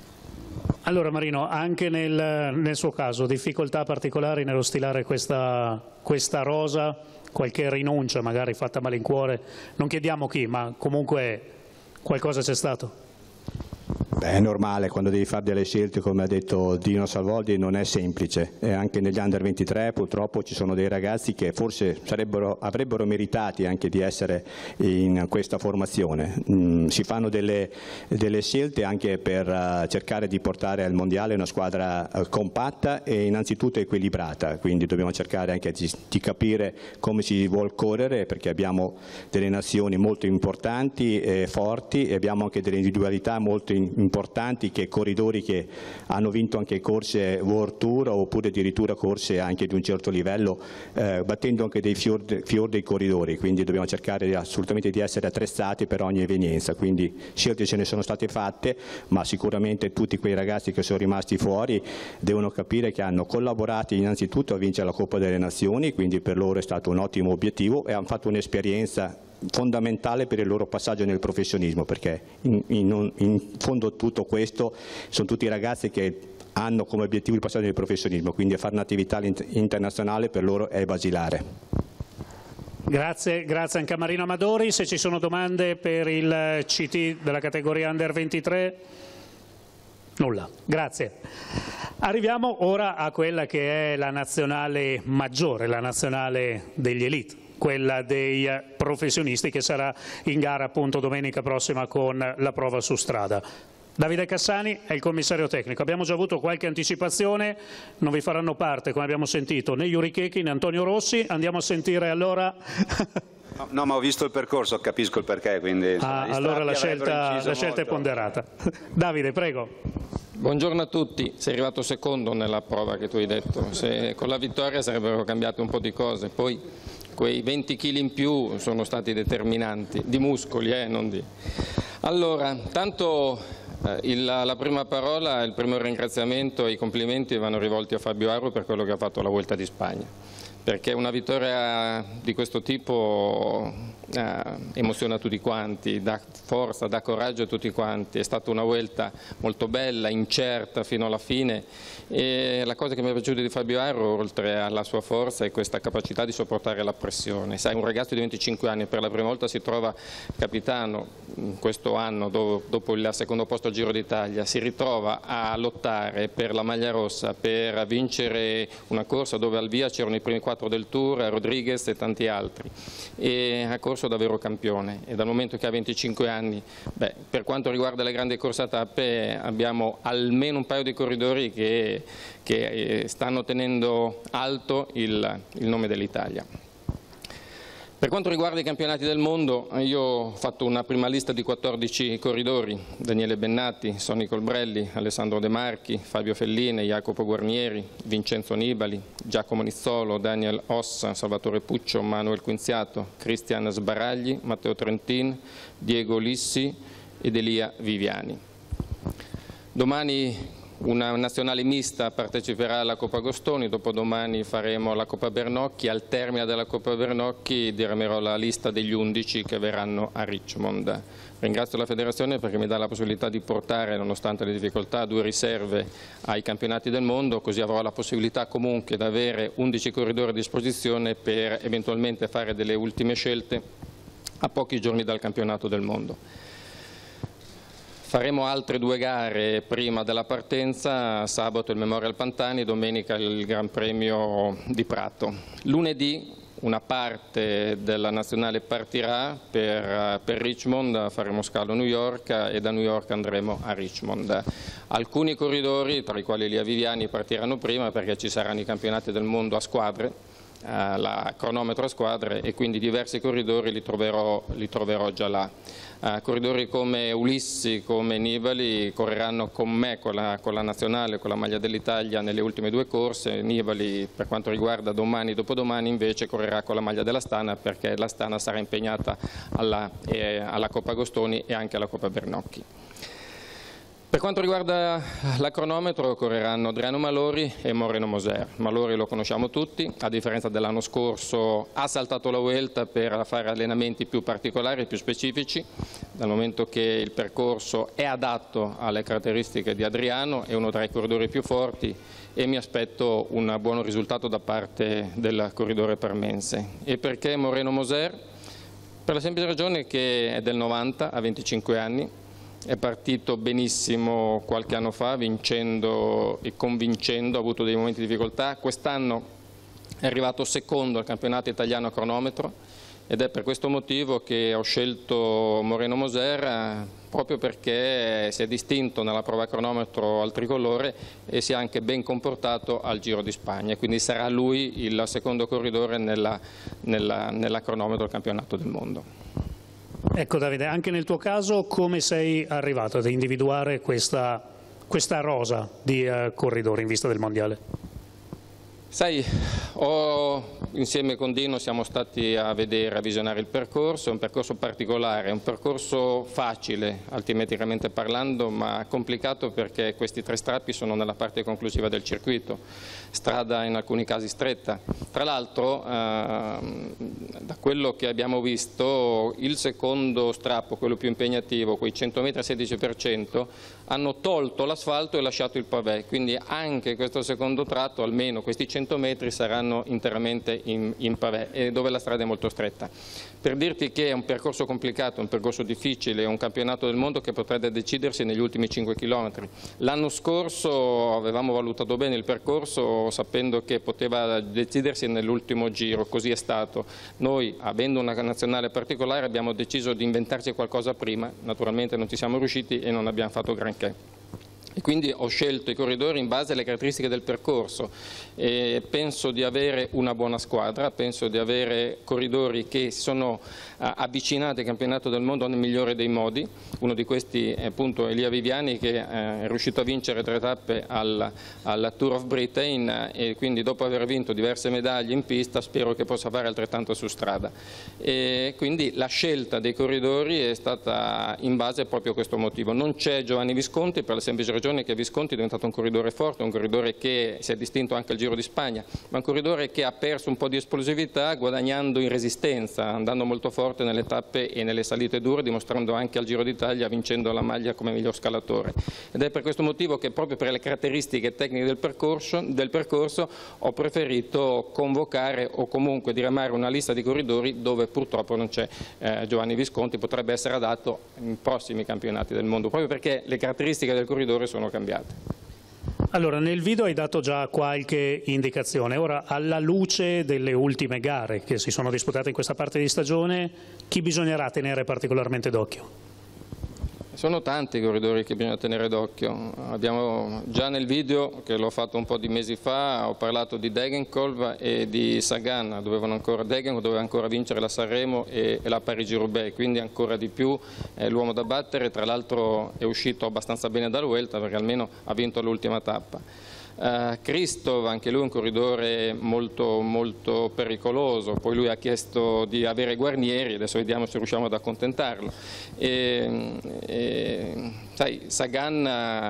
Allora Marino, anche nel, nel suo caso difficoltà particolari nello stilare questa, questa rosa, qualche rinuncia magari fatta a malincuore, non chiediamo chi, ma comunque qualcosa c'è stato? Beh, è normale, quando devi fare delle scelte, come ha detto Dino Salvoldi, non è semplice. E anche negli under ventitré purtroppo ci sono dei ragazzi che forse sarebbero, avrebbero meritati anche di essere in questa formazione. Mm, si fanno delle, delle scelte anche per uh, cercare di portare al mondiale una squadra uh, compatta e innanzitutto equilibrata, quindi dobbiamo cercare anche di, di capire come si vuol correre perché abbiamo delle nazioni molto importanti e forti e abbiamo anche delle individualità molto importanti importanti, che corridori che hanno vinto anche corse World Tour oppure addirittura corse anche di un certo livello, eh, battendo anche dei fior, fior dei corridori, quindi dobbiamo cercare assolutamente di essere attrezzati per ogni evenienza, quindi scelte ce ne sono state fatte, ma sicuramente tutti quei ragazzi che sono rimasti fuori devono capire che hanno collaborato innanzitutto a vincere la Coppa delle Nazioni, quindi per loro è stato un ottimo obiettivo e hanno fatto un'esperienza fondamentale per il loro passaggio nel professionismo, perché in, in, in fondo tutto questo sono tutti ragazzi che hanno come obiettivo il passaggio nel professionismo, quindi fare un'attività internazionale per loro è basilare. Grazie, grazie anche a Marino Amadori. Se ci sono domande per il C T della categoria under ventitré, nulla, grazie. Arriviamo ora a quella che è la nazionale maggiore, la nazionale degli elite, quella dei professionisti che sarà in gara appunto domenica prossima con la prova su strada. Davide Cassani è il commissario tecnico, abbiamo già avuto qualche anticipazione, non vi faranno parte come abbiamo sentito né Yuri Chechi né Antonio Rossi, andiamo a sentire allora... no, no, ma ho visto il percorso, capisco il perché, quindi... Ah, allora la scelta, la scelta è ponderata. Davide, prego. Buongiorno a tutti, sei arrivato secondo nella prova che tu hai detto, se con la vittoria sarebbero cambiate un po' di cose, poi quei venti chili in più sono stati determinanti, di muscoli, eh, non di... Allora, tanto eh, il, la prima parola, il primo ringraziamento e i complimenti vanno rivolti a Fabio Aru per quello che ha fatto alla Vuelta di Spagna, perché una vittoria di questo tipo eh, emoziona tutti quanti, dà forza, dà coraggio a tutti quanti, è stata una Vuelta molto bella, incerta fino alla fine e la cosa che mi è piaciuta di Fabio Aru, oltre alla sua forza, è questa capacità di sopportare la pressione. Sai, un ragazzo di venticinque anni per la prima volta si trova capitano in questo anno, do, dopo il secondo posto al Giro d'Italia, si ritrova a lottare per la maglia rossa, per vincere una corsa dove al via c'erano i primi quattro del Tour, Rodriguez e tanti altri, e ha corso percorso davvero campione e dal momento che ha venticinque anni, beh, per quanto riguarda le grandi corse a tappe abbiamo almeno un paio di corridori che, che stanno tenendo alto il, il nome dell'Italia. Per quanto riguarda i campionati del mondo, io ho fatto una prima lista di quattordici corridori: Daniele Bennati, Sonny Colbrelli, Alessandro De Marchi, Fabio Felline, Jacopo Guarnieri, Vincenzo Nibali, Giacomo Nizzolo, Daniel Ossa, Salvatore Puccio, Manuel Quinziato, Cristian Sbaragli, Matteo Trentin, Diego Lissi ed Elia Viviani. Domani una nazionale mista parteciperà alla Coppa Agostoni, dopodomani faremo la Coppa Bernocchi, al termine della Coppa Bernocchi diramerò la lista degli undici che verranno a Richmond. Ringrazio la Federazione perché mi dà la possibilità di portare, nonostante le difficoltà, due riserve ai campionati del mondo, così avrò la possibilità comunque di avere undici corridori a disposizione per eventualmente fare delle ultime scelte a pochi giorni dal campionato del mondo. Faremo altre due gare prima della partenza, sabato il Memorial Pantani, domenica il Gran Premio di Prato. Lunedì una parte della nazionale partirà per, per Richmond, faremo scalo a New York e da New York andremo a Richmond. Alcuni corridori, tra i quali Elia Viviani, partiranno prima perché ci saranno i campionati del mondo a squadre, la cronometro a squadre, e quindi diversi corridori li troverò, li troverò già là. Uh, corridori come Ulissi, come Nibali correranno con me, con la, con la nazionale, con la maglia dell'Italia nelle ultime due corse. Nibali, per quanto riguarda domani e dopodomani, invece correrà con la maglia dell'Astana perché l'Astana sarà impegnata alla, eh, alla Coppa Agostoni e anche alla Coppa Bernocchi. Per quanto riguarda la cronometro correranno Adriano Malori e Moreno Moser. Malori lo conosciamo tutti, a differenza dell'anno scorso ha saltato la Vuelta per fare allenamenti più particolari, più specifici, dal momento che il percorso è adatto alle caratteristiche di Adriano, è uno tra i corridori più forti e mi aspetto un buon risultato da parte del corridore parmense. E perché Moreno Moser? Per la semplice ragione che è del novanta, ha venticinque anni, è partito benissimo qualche anno fa, vincendo e convincendo, ha avuto dei momenti di difficoltà. Quest'anno è arrivato secondo al campionato italiano a cronometro ed è per questo motivo che ho scelto Moreno Moser, proprio perché si è distinto nella prova a cronometro al tricolore e si è anche ben comportato al Giro di Spagna, quindi sarà lui il secondo corridore nella, nella, nella cronometro al campionato del mondo. Ecco Davide, anche nel tuo caso come sei arrivato ad individuare questa, questa rosa di uh, corridori in vista del Mondiale? Sai, ho, insieme con Dino siamo stati a vedere, a visionare il percorso, è un percorso particolare, è un percorso facile altimetricamente parlando, ma complicato perché questi tre strappi sono nella parte conclusiva del circuito, strada in alcuni casi stretta. Tra l'altro, eh, da quello che abbiamo visto, il secondo strappo, quello più impegnativo, quei cento metri a sedici per cento, hanno tolto l'asfalto e lasciato il pavè, quindi anche questo secondo tratto, almeno questi cento metri, saranno interamente in, in pavè, e dove la strada è molto stretta. Per dirti che è un percorso complicato, un percorso difficile, è un campionato del mondo che potrebbe decidersi negli ultimi cinque chilometri. L'anno scorso avevamo valutato bene il percorso sapendo che poteva decidersi nell'ultimo giro, così è stato. Noi, avendo una nazionale particolare, abbiamo deciso di inventarci qualcosa prima, naturalmente non ci siamo riusciti e non abbiamo fatto granché. E quindi ho scelto i corridori in base alle caratteristiche del percorso e penso di avere una buona squadra, penso di avere corridori che si sono uh, avvicinati al campionato del mondo nel migliore dei modi. Uno di questi è appunto Elia Viviani, che uh, è riuscito a vincere tre tappe al, al Tour of Britain uh, e quindi dopo aver vinto diverse medaglie in pista spero che possa fare altrettanto su strada. E quindi la scelta dei corridori è stata in base proprio a questo motivo. Non c'è Giovanni Visconti per la semplice ragione che Visconti è diventato un corridore forte, un corridore che si è distinto anche al Giro di Spagna, ma un corridore che ha perso un po' di esplosività guadagnando in resistenza, andando molto forte nelle tappe e nelle salite dure, dimostrando anche al Giro d'Italia, vincendo la maglia come miglior scalatore. Ed è per questo motivo che proprio per le caratteristiche tecniche del percorso, del percorso ho preferito convocare o comunque diramare una lista di corridori dove purtroppo non c'è eh, Giovanni Visconti, potrebbe essere adatto in prossimi campionati del mondo, proprio perché le caratteristiche del corridore sono cambiate. Allora, nel video hai dato già qualche indicazione, ora alla luce delle ultime gare che si sono disputate in questa parte di stagione, chi bisognerà tenere particolarmente d'occhio? Sono tanti i corridori che bisogna tenere d'occhio. Abbiamo già nel video, che l'ho fatto un po' di mesi fa, ho parlato di Degenkolb e di Sagan. Dovevano ancora, Degenkolb doveva ancora vincere la Sanremo e, e la Parigi-Roubaix, quindi ancora di più è l'uomo da battere. Tra l'altro è uscito abbastanza bene dal Vuelta perché almeno ha vinto l'ultima tappa. Uh, Christoph, anche lui è un corridore molto, molto pericoloso, poi lui ha chiesto di avere Guarnieri, adesso vediamo se riusciamo ad accontentarlo. E, e, sai, Sagan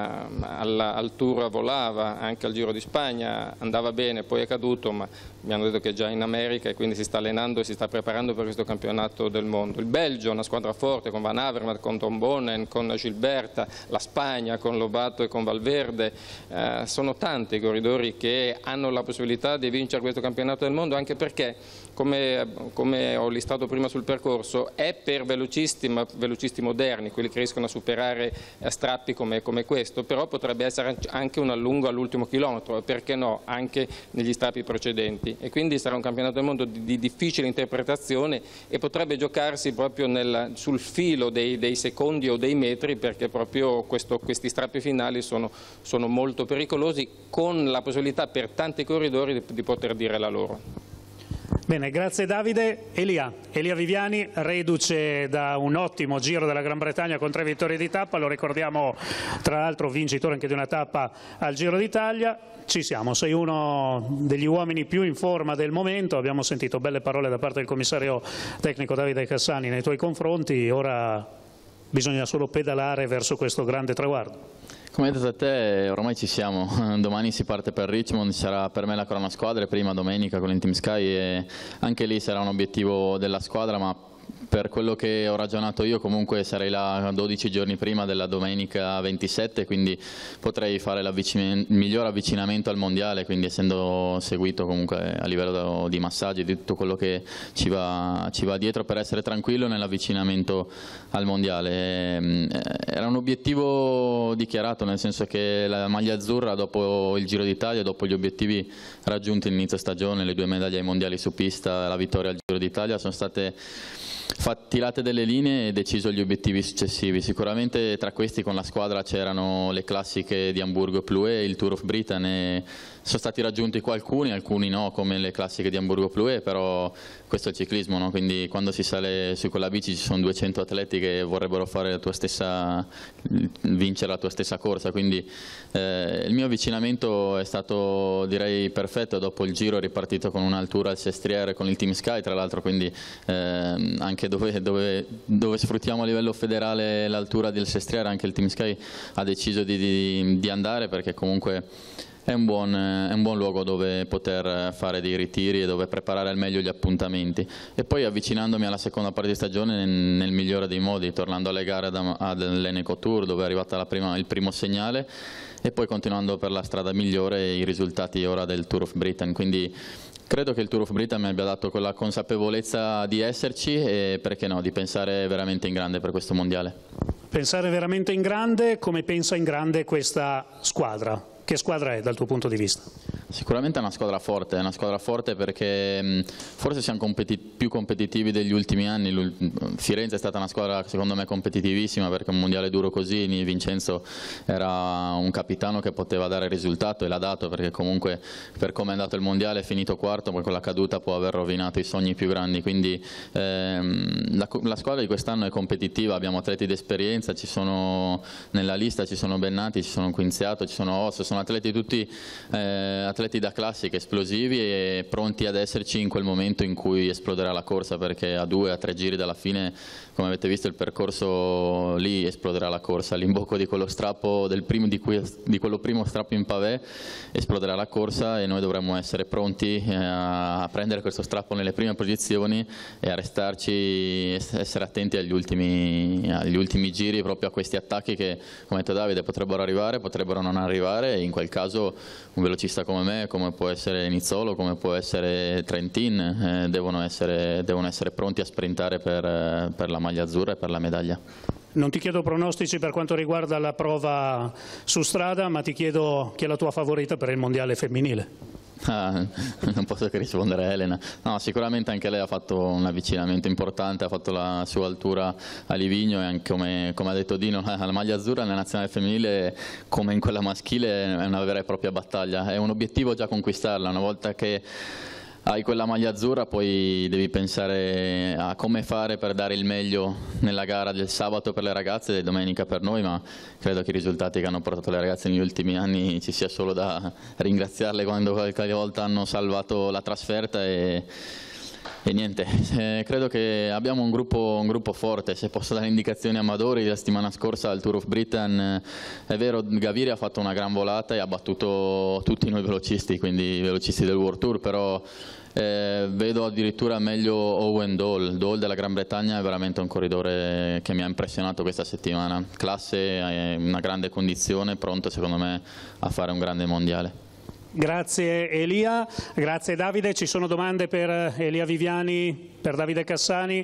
al, al Tour volava, anche al Giro di Spagna andava bene, poi è caduto, ma mi hanno detto che è già in America e quindi si sta allenando e si sta preparando per questo campionato del mondo. Il Belgio è una squadra forte con Van Avermaet, con Tom Bonnen, con Gilberta, la Spagna con Lobato e con Valverde, uh, sono tanti i corridori che hanno la possibilità di vincere questo campionato del mondo, anche perché, come, come ho listato prima sul percorso, è per velocisti, ma velocisti moderni, quelli che riescono a superare strappi come, come questo, però potrebbe essere anche un allungo all'ultimo chilometro, e perché no, anche negli strappi precedenti, e quindi sarà un campionato del mondo di, di difficile interpretazione e potrebbe giocarsi proprio nel, sul filo dei, dei secondi o dei metri, perché proprio questo, questi strappi finali sono, sono molto pericolosi, con la possibilità per tanti corridori di, di poter dire la loro. Bene, grazie Davide. Elia, Elia Viviani, reduce da un ottimo giro della Gran Bretagna con tre vittorie di tappa, lo ricordiamo tra l'altro vincitore anche di una tappa al Giro d'Italia. Ci siamo, sei uno degli uomini più in forma del momento, abbiamo sentito belle parole da parte del commissario tecnico Davide Cassani nei tuoi confronti, ora bisogna solo pedalare verso questo grande traguardo. Come hai detto a te, ormai ci siamo, domani si parte per Richmond, sarà per me la crona squadre, prima domenica con il Team Sky, e anche lì sarà un obiettivo della squadra, ma per quello che ho ragionato io comunque sarei là dodici giorni prima della domenica ventisette, quindi potrei fare il miglior avvicinamento al mondiale, quindi essendo seguito comunque a livello di massaggi, di tutto quello che ci va, ci va dietro, per essere tranquillo nell'avvicinamento al mondiale. Era un obiettivo dichiarato, nel senso che la maglia azzurra, dopo il Giro d'Italia, dopo gli obiettivi raggiunti all'inizio stagione, le due medaglie ai mondiali su pista, la vittoria al Giro d'Italia, sono state tirate delle linee e deciso gli obiettivi successivi. Sicuramente tra questi con la squadra c'erano le classiche di Amburgo-Plouet e il Tour of Britain, e sono stati raggiunti qualcuni, alcuni no, come le classiche di Amburgo-Plouet, però questo è il ciclismo, no? Quindi quando si sale su quella bici ci sono duecento atleti che vorrebbero fare la tua stessa, vincere la tua stessa corsa, quindi eh, il mio avvicinamento è stato, direi, perfetto. Dopo il Giro è ripartito con un'altura al Sestriere con il Team Sky, tra l'altro, quindi eh, anche dove, dove, dove sfruttiamo a livello federale l'altura del Sestriere, anche il Team Sky ha deciso di, di, di andare, perché comunque è un, buon, è un buon luogo dove poter fare dei ritiri e dove preparare al meglio gli appuntamenti. E poi avvicinandomi alla seconda parte di stagione nel, nel migliore dei modi, tornando alle gare all'Eneco Tour, dove è arrivata la prima, il primo segnale, e poi continuando per la strada migliore e i risultati ora del Tour of Britain. Quindi credo che il Tour of Britain mi abbia dato quella consapevolezza di esserci e, perché no, di pensare veramente in grande per questo mondiale. Pensare veramente in grande, come pensa in grande questa squadra? Che squadra è dal tuo punto di vista? Sicuramente è una squadra forte, è una squadra forte perché mh, forse siamo competi- più competitivi degli ultimi anni. L'ul- Firenze è stata una squadra secondo me competitivissima, perché un mondiale duro così, Vincenzo era un capitano che poteva dare risultato e l'ha dato, perché comunque per come è andato il mondiale è finito quarto, ma con la caduta può aver rovinato i sogni più grandi, quindi ehm, la, la squadra di quest'anno è competitiva, abbiamo atleti d'esperienza, ci sono nella lista, ci sono Bennati, ci sono Quinziato, ci sono Osso, sono atleti tutti eh, atleti da classica, esplosivi e pronti ad esserci in quel momento in cui esploderà la corsa, perché a due, a tre giri dalla fine, come avete visto il percorso, lì esploderà la corsa, all'imbocco di quello strappo del primo, di, cui, di quello primo strappo in pavé esploderà la corsa, e noi dovremmo essere pronti eh, a prendere questo strappo nelle prime posizioni e a restarci, essere attenti agli ultimi, agli ultimi giri, proprio a questi attacchi che, come ha detto Davide, potrebbero arrivare, potrebbero non arrivare, e in quel caso un velocista come me me, come può essere Nizzolo, come può essere Trentin, eh, devono, essere, devono essere pronti a sprintare per, per la maglia azzurra e per la medaglia. Non ti chiedo pronostici per quanto riguarda la prova su strada, ma ti chiedo chi è la tua favorita per il mondiale femminile. Ah, non posso che rispondere a Elena. No, sicuramente anche lei ha fatto un avvicinamento importante, ha fatto la sua altura a Livigno e anche come, come ha detto Dino, la maglia azzurra nella nazionale femminile come in quella maschile è una vera e propria battaglia, è un obiettivo già conquistarla, una volta che hai quella maglia azzurra poi devi pensare a come fare per dare il meglio nella gara del sabato per le ragazze e domenica per noi, ma credo che i risultati che hanno portato le ragazze negli ultimi anni ci sia solo da ringraziarle quando qualche volta hanno salvato la trasferta e, e niente, eh, credo che abbiamo un gruppo, un gruppo forte. Se posso dare indicazioni a Amadori, la settimana scorsa al Tour of Britain eh, è vero, Gaviri ha fatto una gran volata e ha battuto tutti noi velocisti, quindi i velocisti del World Tour, però Eh, vedo addirittura meglio Owen Dole. Dole della Gran Bretagna è veramente un corridore che mi ha impressionato questa settimana, classe, una grande condizione, pronto secondo me a fare un grande mondiale. Grazie Elia, grazie Davide. Ci sono domande per Elia Viviani, per Davide Cassani?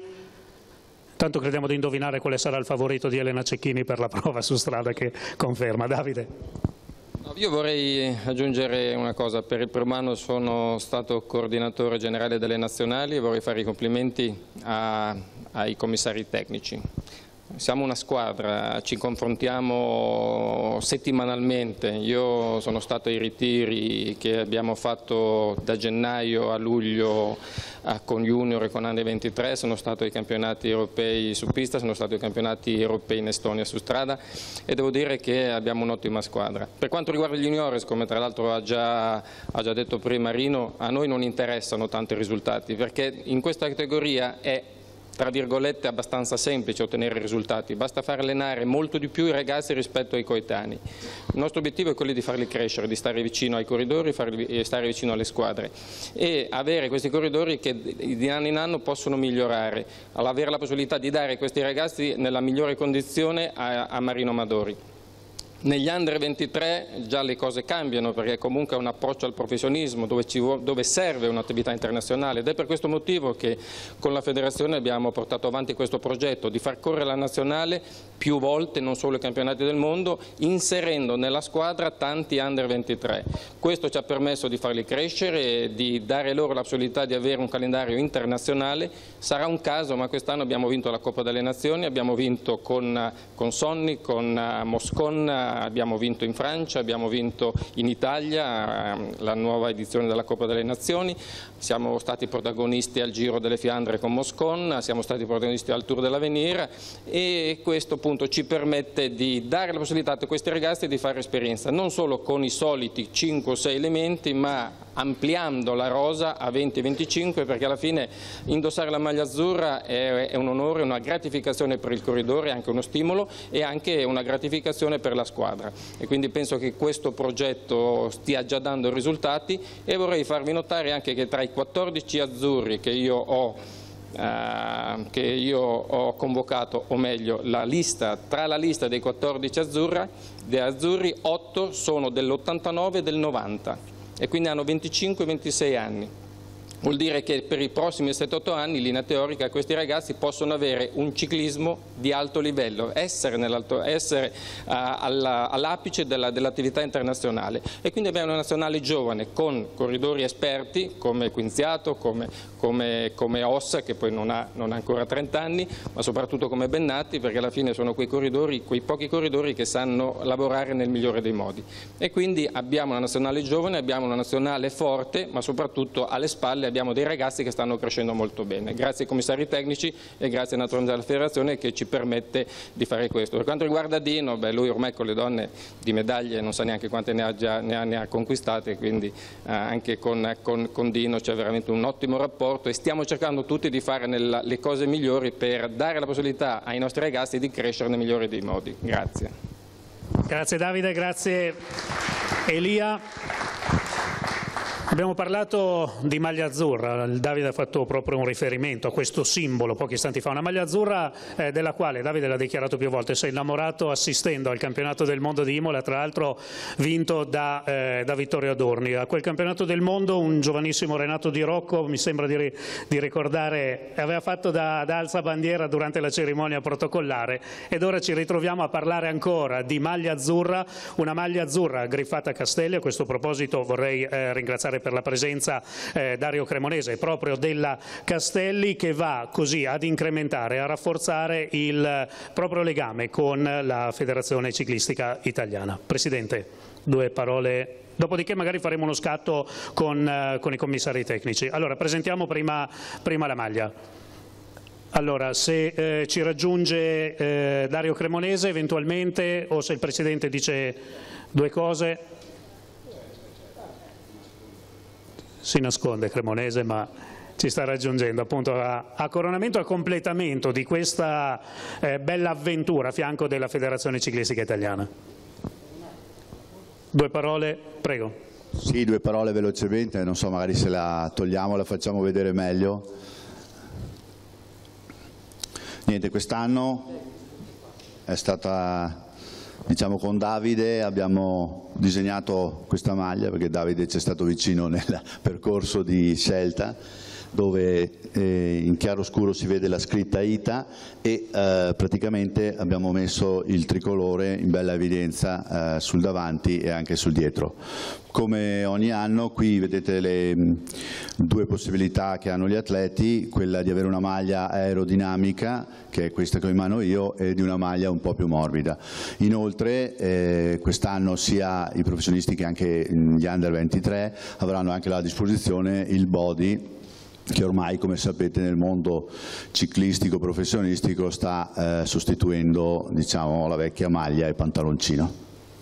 Tanto crediamo di indovinare quale sarà il favorito di Elena Cecchini per la prova su strada che conferma. Davide. Io vorrei aggiungere una cosa, per il primo anno sono stato coordinatore generale delle nazionali e vorrei fare i complimenti a, ai commissari tecnici. Siamo una squadra, ci confrontiamo settimanalmente, io sono stato ai ritiri che abbiamo fatto da gennaio a luglio con Junior e con Under ventitré, sono stato ai campionati europei su pista, sono stato ai campionati europei in Estonia su strada e devo dire che abbiamo un'ottima squadra. Per quanto riguarda gli juniores, come tra l'altro ha già, ha già detto prima Rino, a noi non interessano tanto i risultati perché in questa categoria è tra virgolette abbastanza semplice ottenere risultati, basta far allenare molto di più i ragazzi rispetto ai coetanei. Il nostro obiettivo è quello di farli crescere, di stare vicino ai corridori e stare vicino alle squadre e avere questi corridori che di anno in anno possono migliorare, avere la possibilità di dare questi ragazzi nella migliore condizione a, a Marino Amadori. Negli Under ventitré già le cose cambiano perché comunque è un approccio al professionismo dove, ci, dove serve un'attività internazionale ed è per questo motivo che con la federazione abbiamo portato avanti questo progetto di far correre la nazionale più volte, non solo ai campionati del mondo, inserendo nella squadra tanti Under ventitré. Questo ci ha permesso di farli crescere e di dare loro la possibilità di avere un calendario internazionale. Sarà un caso, ma quest'anno abbiamo vinto la Coppa delle Nazioni, abbiamo vinto con, con Sonny, con Moscon, abbiamo vinto in Francia, abbiamo vinto in Italia la nuova edizione della Coppa delle Nazioni, siamo stati protagonisti al Giro delle Fiandre con Moscon, siamo stati protagonisti al Tour dell'Avenir e questo appunto ci permette di dare la possibilità a questi ragazzi di fare esperienza, non solo con i soliti cinque o sei elementi, ma ampliando la rosa a venti venticinque, perché alla fine indossare la maglia azzurra è, è un onore, una gratificazione per il corridore, anche uno stimolo e anche una gratificazione per la squadra e quindi penso che questo progetto stia già dando risultati e vorrei farvi notare anche che tra i quattordici azzurri che io ho Uh, che io ho convocato, o meglio la lista, tra la lista dei quattordici azzurra, dei azzurri otto sono dell'ottantanove e del novanta e quindi hanno venticinque ventisei anni. Vuol dire che per i prossimi sette otto anni, in linea teorica, questi ragazzi possono avere un ciclismo di alto livello, essere, essere uh, all'apice della, dell'attività internazionale. E quindi abbiamo una nazionale giovane con corridori esperti come Quinziato, come, come, come Ossa, che poi non ha, non ha ancora trenta anni, ma soprattutto come Bennati, perché alla fine sono quei corridori, quei pochi corridori che sanno lavorare nel migliore dei modi. E quindi abbiamo una nazionale giovane, abbiamo una nazionale forte, ma soprattutto alle spalle abbiamo dei ragazzi che stanno crescendo molto bene. Grazie ai commissari tecnici e grazie naturalmente alla federazione che ci permette di fare questo. Per quanto riguarda Dino, beh, lui ormai con le donne di medaglie non sa neanche quante ne ha, già, ne ha, ne ha conquistate, quindi eh, anche con, con, con Dino c'è veramente un ottimo rapporto e stiamo cercando tutti di fare nella, le cose migliori per dare la possibilità ai nostri ragazzi di crescere nel migliore dei modi. Grazie. Grazie Davide, grazie Elia. Abbiamo parlato di maglia azzurra, il Davide ha fatto proprio un riferimento a questo simbolo pochi istanti fa, una maglia azzurra eh, della quale Davide l'ha dichiarato più volte, si è innamorato assistendo al campionato del mondo di Imola, tra l'altro vinto da, eh, da Vittorio Adorni. A quel campionato del mondo un giovanissimo Renato Di Rocco, mi sembra di, di ricordare, aveva fatto da, da alzabandiera durante la cerimonia protocollare, ed ora ci ritroviamo a parlare ancora di maglia azzurra, una maglia azzurra griffata a Castelli. A questo proposito vorrei eh, ringraziare per la presenza eh, Dario Cremonese, proprio della Castelli, che va così ad incrementare, a rafforzare il proprio legame con la Federazione Ciclistica Italiana. Presidente, due parole, dopodiché magari faremo uno scatto con, eh, con i commissari tecnici. Allora, presentiamo prima, prima la maglia. Allora, se eh, ci raggiunge eh, Dario Cremonese eventualmente, o se il Presidente dice due cose. Si nasconde Cremonese, ma ci sta raggiungendo appunto a, a coronamento e a completamento di questa eh, bella avventura a fianco della Federazione Ciclistica Italiana. Due parole, prego. Sì, due parole velocemente, non so, magari se la togliamo la facciamo vedere meglio. Niente, quest'anno è stata... Diciamo con Davide abbiamo disegnato questa maglia, perché Davide ci è stato vicino nel percorso di scelta, dove eh, in chiaro scuro si vede la scritta I T A e eh, praticamente abbiamo messo il tricolore in bella evidenza eh, sul davanti e anche sul dietro. Come ogni anno qui vedete le mh, due possibilità che hanno gli atleti, quella di avere una maglia aerodinamica, che è questa che ho in mano io, e di una maglia un po' più morbida. Inoltre eh, quest'anno sia i professionisti che anche gli under ventitré avranno anche a disposizione il body, che ormai, come sapete, nel mondo ciclistico professionistico sta eh, sostituendo, diciamo, la vecchia maglia e pantaloncino.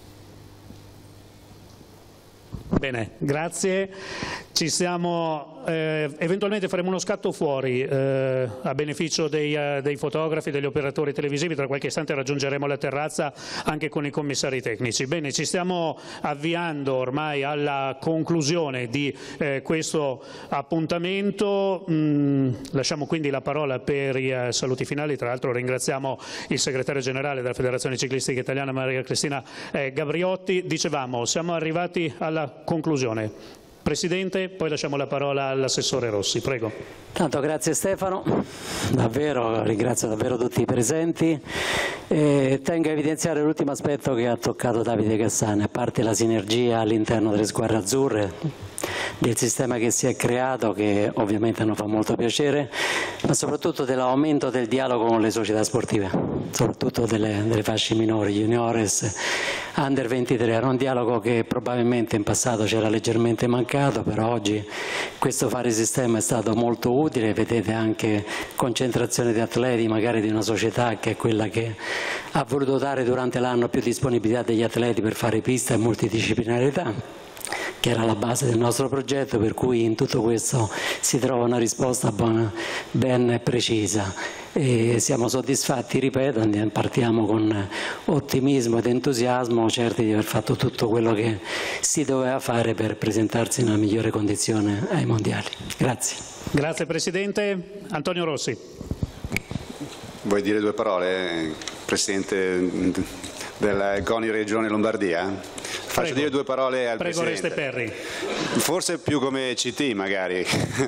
Bene, grazie. Ci siamo, eh, eventualmente faremo uno scatto fuori eh, a beneficio dei, eh, dei fotografi, degli operatori televisivi. Tra qualche istante raggiungeremo la terrazza anche con i commissari tecnici. Bene, ci stiamo avviando ormai alla conclusione di eh, questo appuntamento. Mm, lasciamo quindi la parola per i eh, saluti finali. Tra l'altro ringraziamo il segretario generale della Federazione Ciclistica Italiana, Maria Cristina eh, Gabriotti. Dicevamo, siamo arrivati alla conclusione. Presidente, poi lasciamo la parola all'assessore Rossi, prego. Tanto grazie Stefano, davvero, ringrazio davvero tutti i presenti. E tengo a evidenziare l'ultimo aspetto che ha toccato Davide Cassani, a parte la sinergia all'interno delle squadre azzurre, del sistema che si è creato, che ovviamente non fa molto piacere, ma soprattutto dell'aumento del dialogo con le società sportive, soprattutto delle, delle fasce minori, juniores, under ventitré. Era un dialogo che probabilmente in passato c'era leggermente mancato, però oggi questo fare sistema è stato molto utile. Vedete anche concentrazione di atleti, magari di una società che è quella che ha voluto dare durante l'anno più disponibilità degli atleti per fare pista e multidisciplinarietà, che era la base del nostro progetto, per cui in tutto questo si trova una risposta buona, ben precisa. E siamo soddisfatti, ripeto, partiamo con ottimismo ed entusiasmo, certi di aver fatto tutto quello che si doveva fare per presentarsi in una migliore condizione ai mondiali. Grazie. Grazie Presidente. Antonio Rossi. Vuoi dire due parole, Presidente della CONI Regione Lombardia? Faccio Prego. dire due parole al Prego, Presidente. Reste Perri. Forse più come C T magari.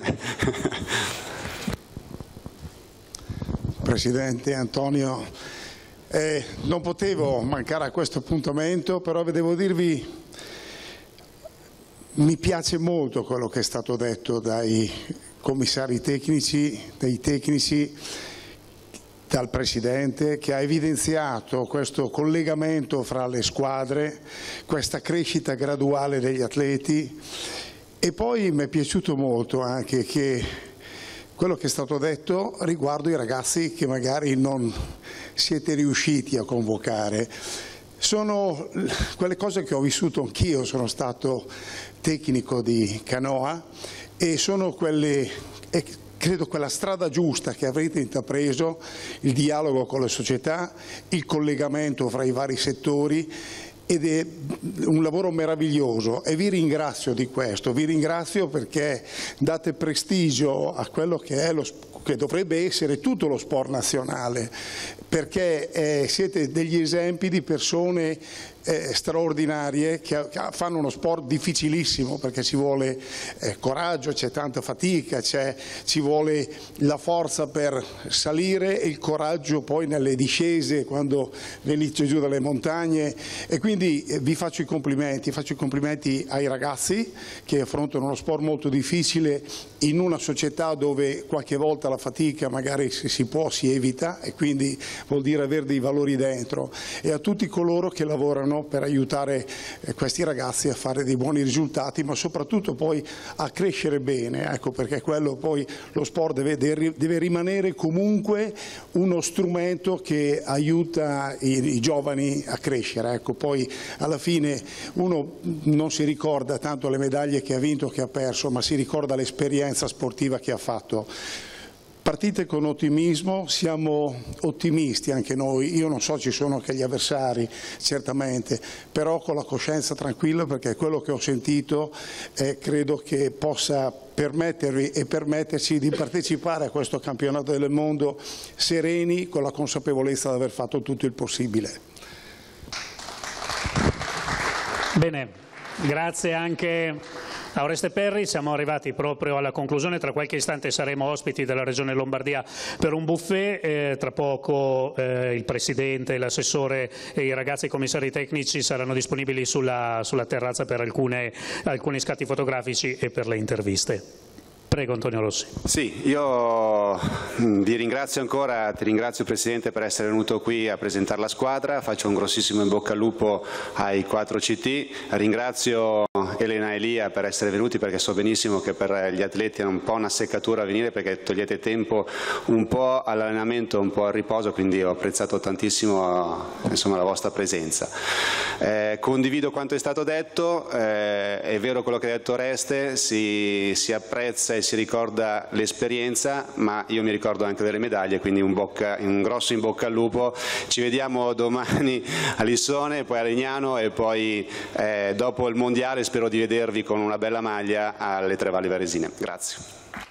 Presidente Antonio, eh, non potevo mancare a questo appuntamento, però devo dirvi, mi piace molto quello che è stato detto dai commissari tecnici, dai tecnici, dal Presidente, che ha evidenziato questo collegamento fra le squadre, questa crescita graduale degli atleti, e poi mi è piaciuto molto anche che quello che è stato detto riguardo i ragazzi che magari non siete riusciti a convocare. Sono quelle cose che ho vissuto anch'io, sono stato tecnico di canoa e sono quelle, e credo quella strada giusta che avrete intrapreso, il dialogo con le società, il collegamento fra i vari settori ed è un lavoro meraviglioso e vi ringrazio di questo, vi ringrazio perché date prestigio a quello che, è lo, che dovrebbe essere tutto lo sport nazionale, perché eh, siete degli esempi di persone eh, straordinarie che, che fanno uno sport difficilissimo, perché ci vuole eh, coraggio, c'è tanta fatica, ci vuole la forza per salire e il coraggio poi nelle discese quando venite giù dalle montagne, e quindi eh, vi faccio i complimenti, faccio i complimenti ai ragazzi che affrontano uno sport molto difficile in una società dove qualche volta la fatica magari se si può si evita, e quindi vuol dire avere dei valori dentro, e a tutti coloro che lavorano per aiutare questi ragazzi a fare dei buoni risultati, ma soprattutto poi a crescere bene, ecco, perché quello poi lo sport deve, deve rimanere comunque uno strumento che aiuta i, i giovani a crescere, ecco. Poi alla fine uno non si ricorda tanto le medaglie che ha vinto o che ha perso, ma si ricorda l'esperienza sportiva che ha fatto. Partite con ottimismo, siamo ottimisti anche noi, io non so, ci sono anche gli avversari certamente, però con la coscienza tranquilla, perché quello che ho sentito eh, credo che possa permettervi e permetterci di partecipare a questo campionato del mondo sereni, con la consapevolezza di aver fatto tutto il possibile. Bene, grazie anche a Oreste Perri, siamo arrivati proprio alla conclusione, tra qualche istante saremo ospiti della Regione Lombardia per un buffet, eh, tra poco eh, il Presidente, l'assessore e i ragazzi commissari tecnici saranno disponibili sulla, sulla terrazza per alcune, alcuni scatti fotografici e per le interviste. Prego Antonio Rossi. Sì, io vi ringrazio ancora, ti ringrazio Presidente per essere venuto qui a presentare la squadra, faccio un grossissimo in bocca al lupo ai quattro C T, ringrazio Elena e Elia per essere venuti, perché so benissimo che per gli atleti è un po' una seccatura a venire, perché togliete tempo un po' all'allenamento, un po' al riposo, quindi ho apprezzato tantissimo insomma, la vostra presenza. Eh, condivido quanto è stato detto, eh, è vero quello che ha detto Oreste, si, si apprezza e si ricorda l'esperienza, ma io mi ricordo anche delle medaglie, quindi un, bocca, un grosso in bocca al lupo. Ci vediamo domani a Lissone, poi a Legnano e poi eh, dopo il mondiale spero di vedervi con una bella maglia alle Tre Valli Varesine. Grazie.